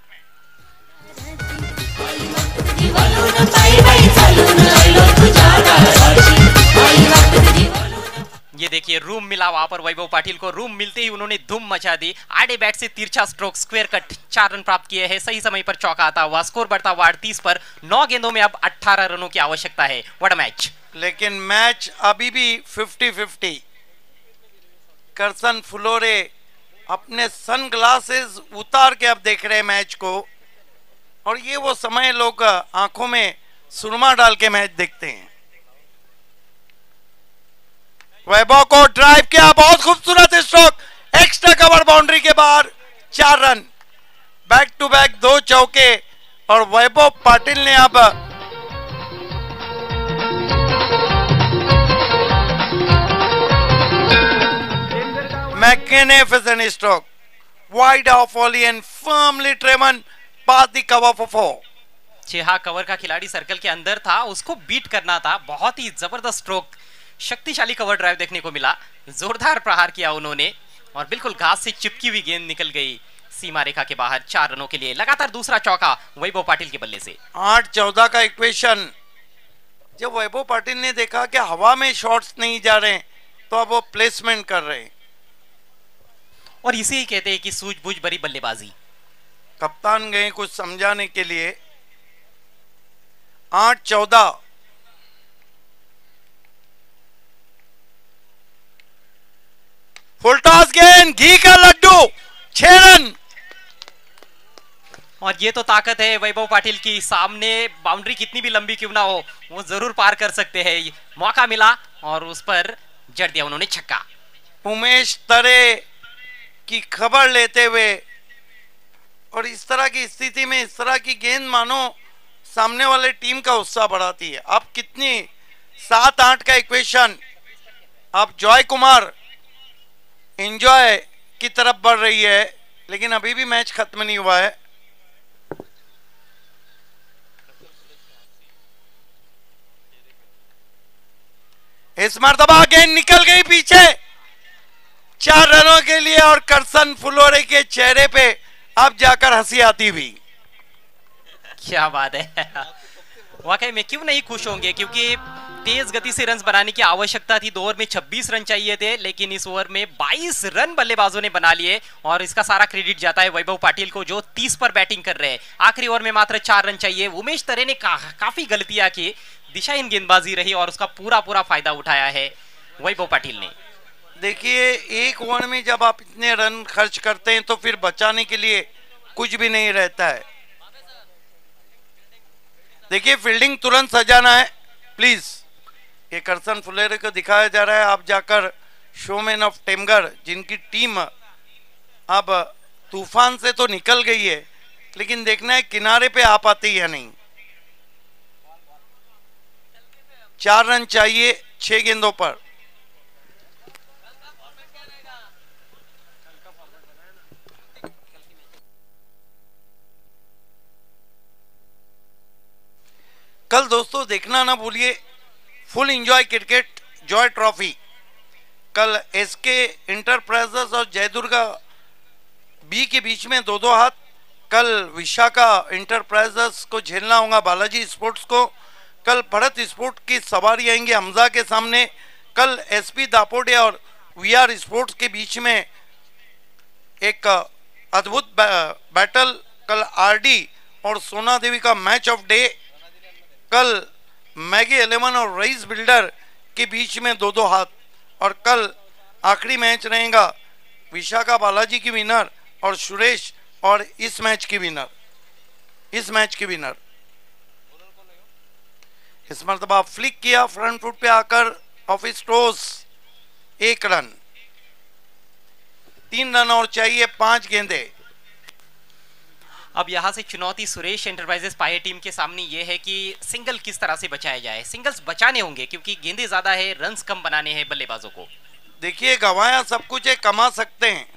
ये देखिए रूम मिला वहां पर वैभव पाटिल को, रूम मिलते ही उन्होंने धूम मचा दी। आड़े बैट से तिरछा स्ट्रोक, स्क्वायर कट, चार रन प्राप्त किए हैं। सही समय पर चौका आता हुआ, स्कोर बढ़ता हुआ अड़तीस पर। नौ गेंदों में अब अठारह रनों की आवश्यकता है। What a match. लेकिन मैच अभी भी फिफ्टी फिफ्टी। करसन फुलोरे अपने सन ग्लासेस उतार के अब देख रहे हैं मैच को, और ये वो समय लोग आंखों में सुरमा डाल के मैच देखते हैं। वैभव को ड्राइव किया, बहुत खूबसूरत स्ट्रोक, एक्स्ट्रा कवर बाउंड्री के बाहर, चार रन। बैक टू बैक दो चौके, और वैभव पाटिल ने अब magnificent stroke, wide off volley and firmly driven past the cover for four. छह कवर का खिलाड़ी सर्कल के अंदर था, उसको बीट करना था। बहुत ही जबरदस्त स्ट्रोक, शक्तिशाली कवर ड्राइव देखने को मिला। जोरदार प्रहार किया उन्होंने, और बिल्कुल घास से चिपकी हुई गेंद निकल गई सीमा रेखा के बाहर। चार रनों के लिए लगातार दूसरा चौका वैभव पाटिल के बल्ले से। आठ चौदह का इक्वेशन। जब वैभव पाटिल ने देखा कि हवा में शॉट्स नहीं जा रहे, तो अब वो प्लेसमेंट कर रहे हैं, और इसे ही कहते हैं कि सूझबूझ भरी बल्लेबाजी। कप्तान गए कुछ समझाने के लिए। आठ चौदह। फुल टॉस गेंद, घी का लड्डू, छह रन। और ये तो ताकत है वैभव पाटिल की, सामने बाउंड्री कितनी भी लंबी क्यों ना हो वो जरूर पार कर सकते हैं। मौका मिला और उस पर जड़ दिया उन्होंने छक्का। उमेश तरे की खबर लेते हुए, और इस तरह की स्थिति में इस तरह की गेंद मानो सामने वाले टीम का उत्साह बढ़ाती है। अब कितनी, सात आठ का इक्वेशन। अब जॉय कुमार एंजॉय की तरफ बढ़ रही है, लेकिन अभी भी मैच खत्म नहीं हुआ है। इस मर्तबा गेंद निकल गई पीछे, चार रनों के लिए, और करसन फुलोरे के चेहरे पे अब जाकर हंसी आती हुई। क्या बात है, वाकई में क्यों नहीं खुश होंगे, क्योंकि तेज गति से रन बनाने की आवश्यकता थी। दो ओवर में छब्बीस रन चाहिए थे, लेकिन इस ओवर में बाईस रन बल्लेबाजों ने बना लिए, और इसका सारा क्रेडिट जाता है वैभव पाटिल को जो तीस पर बैटिंग कर रहे हैं। आखिरी ओवर में मात्र चार रन चाहिए। उमेश तरे ने का, काफी गलतियां की, दिशाहीन गेंदबाजी रही, और उसका पूरा पूरा फायदा उठाया है वैभव पाटिल ने। देखिए, एक ओवर में जब आप इतने रन खर्च करते हैं तो फिर बचाने के लिए कुछ भी नहीं रहता है। देखिए, फील्डिंग तुरंत सजाना है प्लीज। ये करसन फुलेरे को दिखाया जा रहा है। आप जाकर शोमैन ऑफ टेमगर, जिनकी टीम अब तूफान से तो निकल गई है, लेकिन देखना है किनारे पे आ पाती है या नहीं। चार रन चाहिए छह गेंदों पर। कल दोस्तों देखना ना भूलिए full enjoy cricket Joy trophy. कल एसके इंटरप्राइजेस और जयदुर्गा बी के बीच में दो दो हाथ। कल विशाखा इंटरप्राइजेस को झेलना होगा बालाजी स्पोर्ट्स को। कल भरत स्पोर्ट्स की सवारी आएंगे हमजा के सामने। कल एसपी दापोडे और वीआर स्पोर्ट्स के बीच में एक अद्भुत बैटल। कल आरडी और सोना देवी का मैच ऑफ डे। कल मैगी इलेवन और रईस बिल्डर के बीच में दो दो हाथ। और कल आखिरी मैच रहेगा विशाखा बालाजी की विनर और सुरेश और इस मैच की विनर इस मैच की विनर। इस मरतबा फ्लिक किया फ्रंट फुट पे आकर ऑफ हिज टोस, एक रन, तीन रन और चाहिए, पांच गेंदे। अब यहाँ से चुनौती सुरेश एंटरप्राइजेस पाए टीम के सामने ये है कि सिंगल किस तरह से बचाया जाए। सिंगल्स बचाने होंगे क्योंकि गेंदे ज्यादा है, रन्स कम बनाने हैं बल्लेबाजों को। देखिए गवाया सब कुछ है, कमा सकते हैं।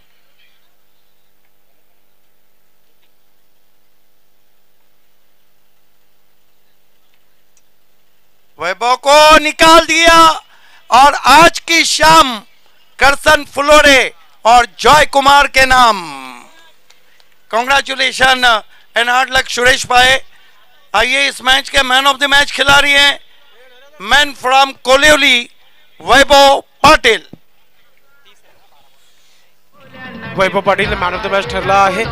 वैभव को निकाल दिया और आज की शाम करसन फ्लोरे और जॉय कुमार के नाम। Congratulation and hard luck Suresh पाए। आइए इस मैच के मैन ऑफ द मैच खिलाड़ी हैं man from Koliyoli Vaibhav Patil. Vaibhav Patil man of the match ठरला आहे।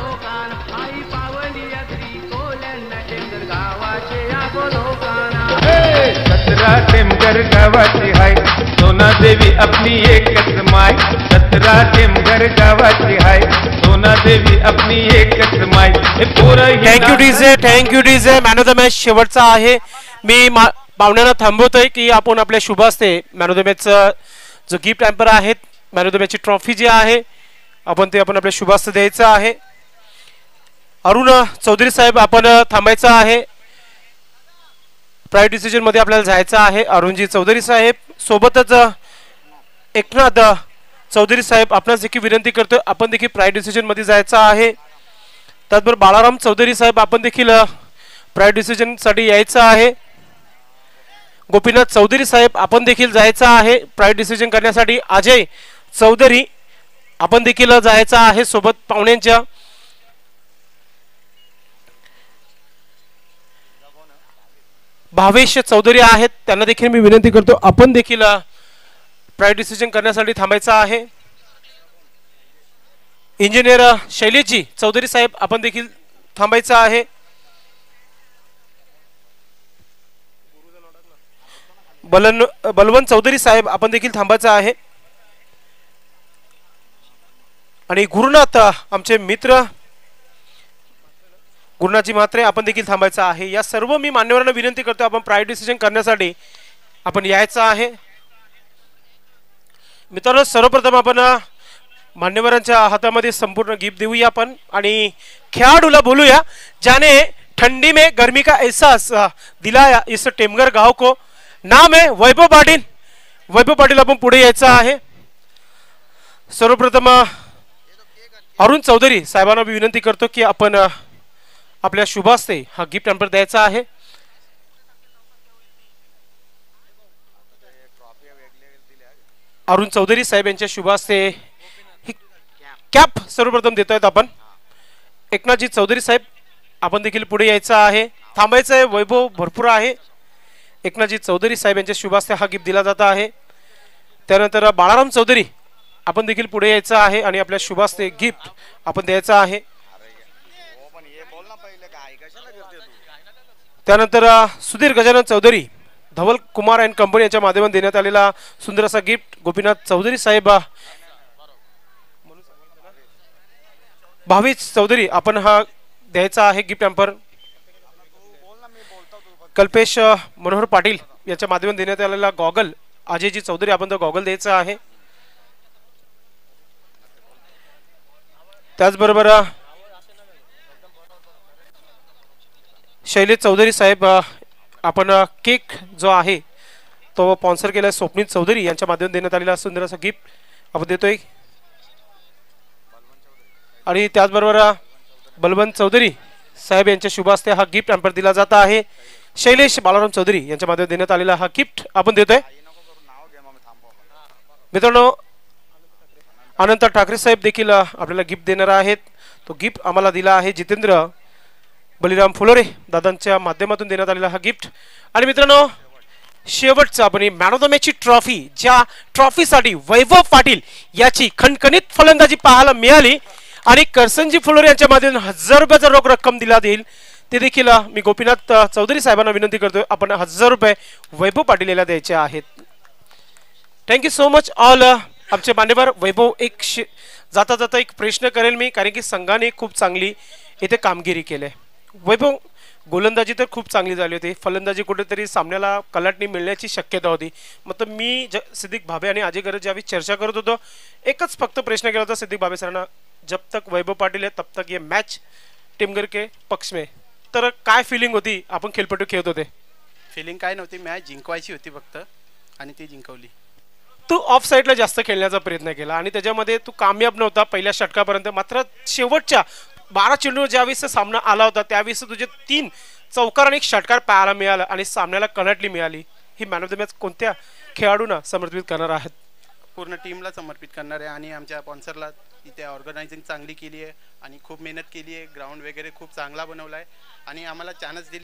सतरा टेमघर गावाची हाय सोना देवी अपनी एकच माय, सतरा टेमघर गावाची हाय सोना देवी अपनी एकच माय। Thank you DJ, thank you DJ. Man of the match शेवटचा आहे। मी पाहुण्यांना थांबवतोय की आपण आपल्या शुभ हस्ते मॅन ऑफ द मॅचचा जो गिफ्ट हॅम्पर आहे, मॅन ऑफ द मॅचची ट्रॉफी जी आहे आपण ते आपण आपल्या शुभ हस्ते द्यायचं आहे। अरुण चौधरी साहेब आपण थांबायचं आहे, प्राईड डिसिजन मध्ये आपल्याला जायचं आहे। अरुणजी चौधरी साहेब सोबतच एकनाथ चौधरी साहेब आपणास देखील विनंती करतो आपण देखील प्राईड डिसिजन मध्ये जायचं आहे। त्याचबरोबर बाळाराम चौधरी साहेब आपण देखील प्राईड डिसिजन साठी यायचं आहे। गोपीनाथ चौधरी साहेब आपण देखील जायचं आहे प्राईड डिसिजन करण्यासाठी। अजय चौधरी आपण देखील जायचं आहे सोबत पाहुण्यांच्या। भावेश चौधरी आहेत त्यांना देखील मी विनंती करतो आपण देखील प्राईड डिसिजन करण्यासाठी थांबायचं आहे। इंजिनियर शैलेशजी चौधरी साहेब आपण देखील थांबायचं आहे। बलन बलवंत चौधरी साहेब आपण देखील थांबायचं आहे। आणि गुरुनाथ आमचे मित्र गुरुनाथजी म्हात्रे आपण देखील थांबायचं आहे। या सर्व मी मान्यवरांना विनंती करतो आपण प्राईड डिसिजन करण्यासाठी आपण यायचं आहे। मित्रांनो सर्वप्रथम आपण मान्यवरांच्या हातामध्ये संपूर्ण गिफ्ट देऊया आपण आणि खेळाडूला बोलूया ज्याने ठंडी में गर्मी का एहसास दिलाया इस टेमघर गांव को। नाम है वैभव पाटील। वैभव पाटील आपण पुढे यायचं आहे। सर्वप्रथम अरुण चौधरी साहेबांना मी विनंती करतो की आपण आपल्या शुभ हस्ते हा गिफ्ट हॅम्पर द्यायचा आहे। अरुण चौधरी साहेब यांच्या शुभ हस्ते ही कॅप सर्वप्रथम देतोय आपण। एकनाथजी चौधरी साहेब आपण देखील पुढे यायचं आहे, थांबायचं आहे, वैभव भरपूर आहे। एकनाथजी चौधरी साहेब यांच्या शुभ हस्ते हा गिफ्ट दिला जात आहे। त्यानंतर बाळाराम चौधरी आपण देखील पुढे यायचं आहे आणि आपल्या शुभ हस्ते गिफ्ट आपण द्यायचं आहे। त्यानंतर सुधीर गजानन चौधरी धवल कुमार अँड कंपनी यांच्या माध्यमातून देण्यात आलेला सुंदर असा गिफ्ट गोपीनाथ चौधरी साहेब। भावेश चौधरी आपण हा द्यायचा आहे गिफ्ट हॅम्पर। कल्पेश मनोहर पाटील यांच्या माध्यमातून देण्यात आलेला गॉगल अजयजी चौधरी आपण तो गॉगल द्यायचा आहे। त्याचबरोबर शैलेश चौधरी साहेब आपण केक जो आहे तो स्पॉन्सर केला स्वप्नील चौधरी यांच्या माध्यमातून देण्यात आलेला सुंदर असा गिफ्ट आपण देतोय। आणि त्याचबरोबर बलवंत चौधरी साहेब यांच्या शुभ हस्ते हा गिफ्ट हॅम्पर दिला जात आहे। शैलेश बाळाराम चौधरी यांच्या माध्यमातून देण्यात आलेला हा गिफ्ट आपण देतोय। मित्रांनो अनंत ठाकरे साहेब देखील आपल्याला गिफ्ट देणार आहेत। तो गिफ्ट आम्हाला दिला आहे जितेंद्र बलिराम फुलोरे दादांच्या माध्यमातून देण्यात आलेला हा गिफ्ट। आणि मित्रांनो शेवटचा आपण मॅन ऑफ द मॅचची ट्रॉफी ज्या ट्रॉफीसाठी वैभव पाटील याची खणखणीत फलंदाजी पाहायला मिळाली आणि करसनजी फुलोरे यांच्या माध्यमातून हजार रुपयाचा रोख रक्कम दिला जाईल ते देखील मी गोपीनाथ चौधरी साहेबांना विनंती करतोय आपण हजार रुपये वैभव पाटील याला द्यायचे आहेत। Thank you so much all. आमचे मान्यवर वैभव एक जाता जाता एक प्रश्न करेल मी कारण की संघाने खूप चांगली इथे कामगिरी केली। वैभव गोलंदाजी तर खूप चांगली झाली होती, फलंदाजी कुठेतरी सामन्याला कलाटणी मिळण्याची शक्यता होती. मग तर मी ज सिद्दीक भाबे आणि अजय गरज ज्यावेळी चर्चा करत होतो, एकच फक्त प्रश्न केला होता सिद्दीक भाबे सरांना, जब तक वैभव पाटील है तब तक ये मॅच टिमगर के पक्ष में. तर काय फिलिंग होती आपण खेळपट्टू खेळत होते? फिलिंग काय नव्हती, मॅच जिंकवायची होती फक्त आणि ती जिंकवली. तू ऑफ साईडला जास्त खेळण्याचा प्रयत्न केला आणि त्याच्यामध्ये तू कामयाब नव्हता पहिल्या षटकापर्यंत. मात्र शेवटच्या बारा चेंडूवर ज्यावेळेस सामना आला होता त्यावेळेस तुझे तीन चौकार आणि एक षटकार पाहायला मिळाला आणि सामन्याला कलाटणी मिळाली. ही मॅन ऑफ द मॅच कोणत्या खेळाडूंना समर्पित करणार आहेत? पूर्ण टीमला समर्पित करणार आहे आणि आमच्या स्पॉन्सरला. इथे ऑर्गनायझिंग चांगली केली आहे आणि खूप मेहनत केली आहे, ग्राउंड वगैरे खूप चांगला बनवला आहे आणि आम्हाला चान्स दिली.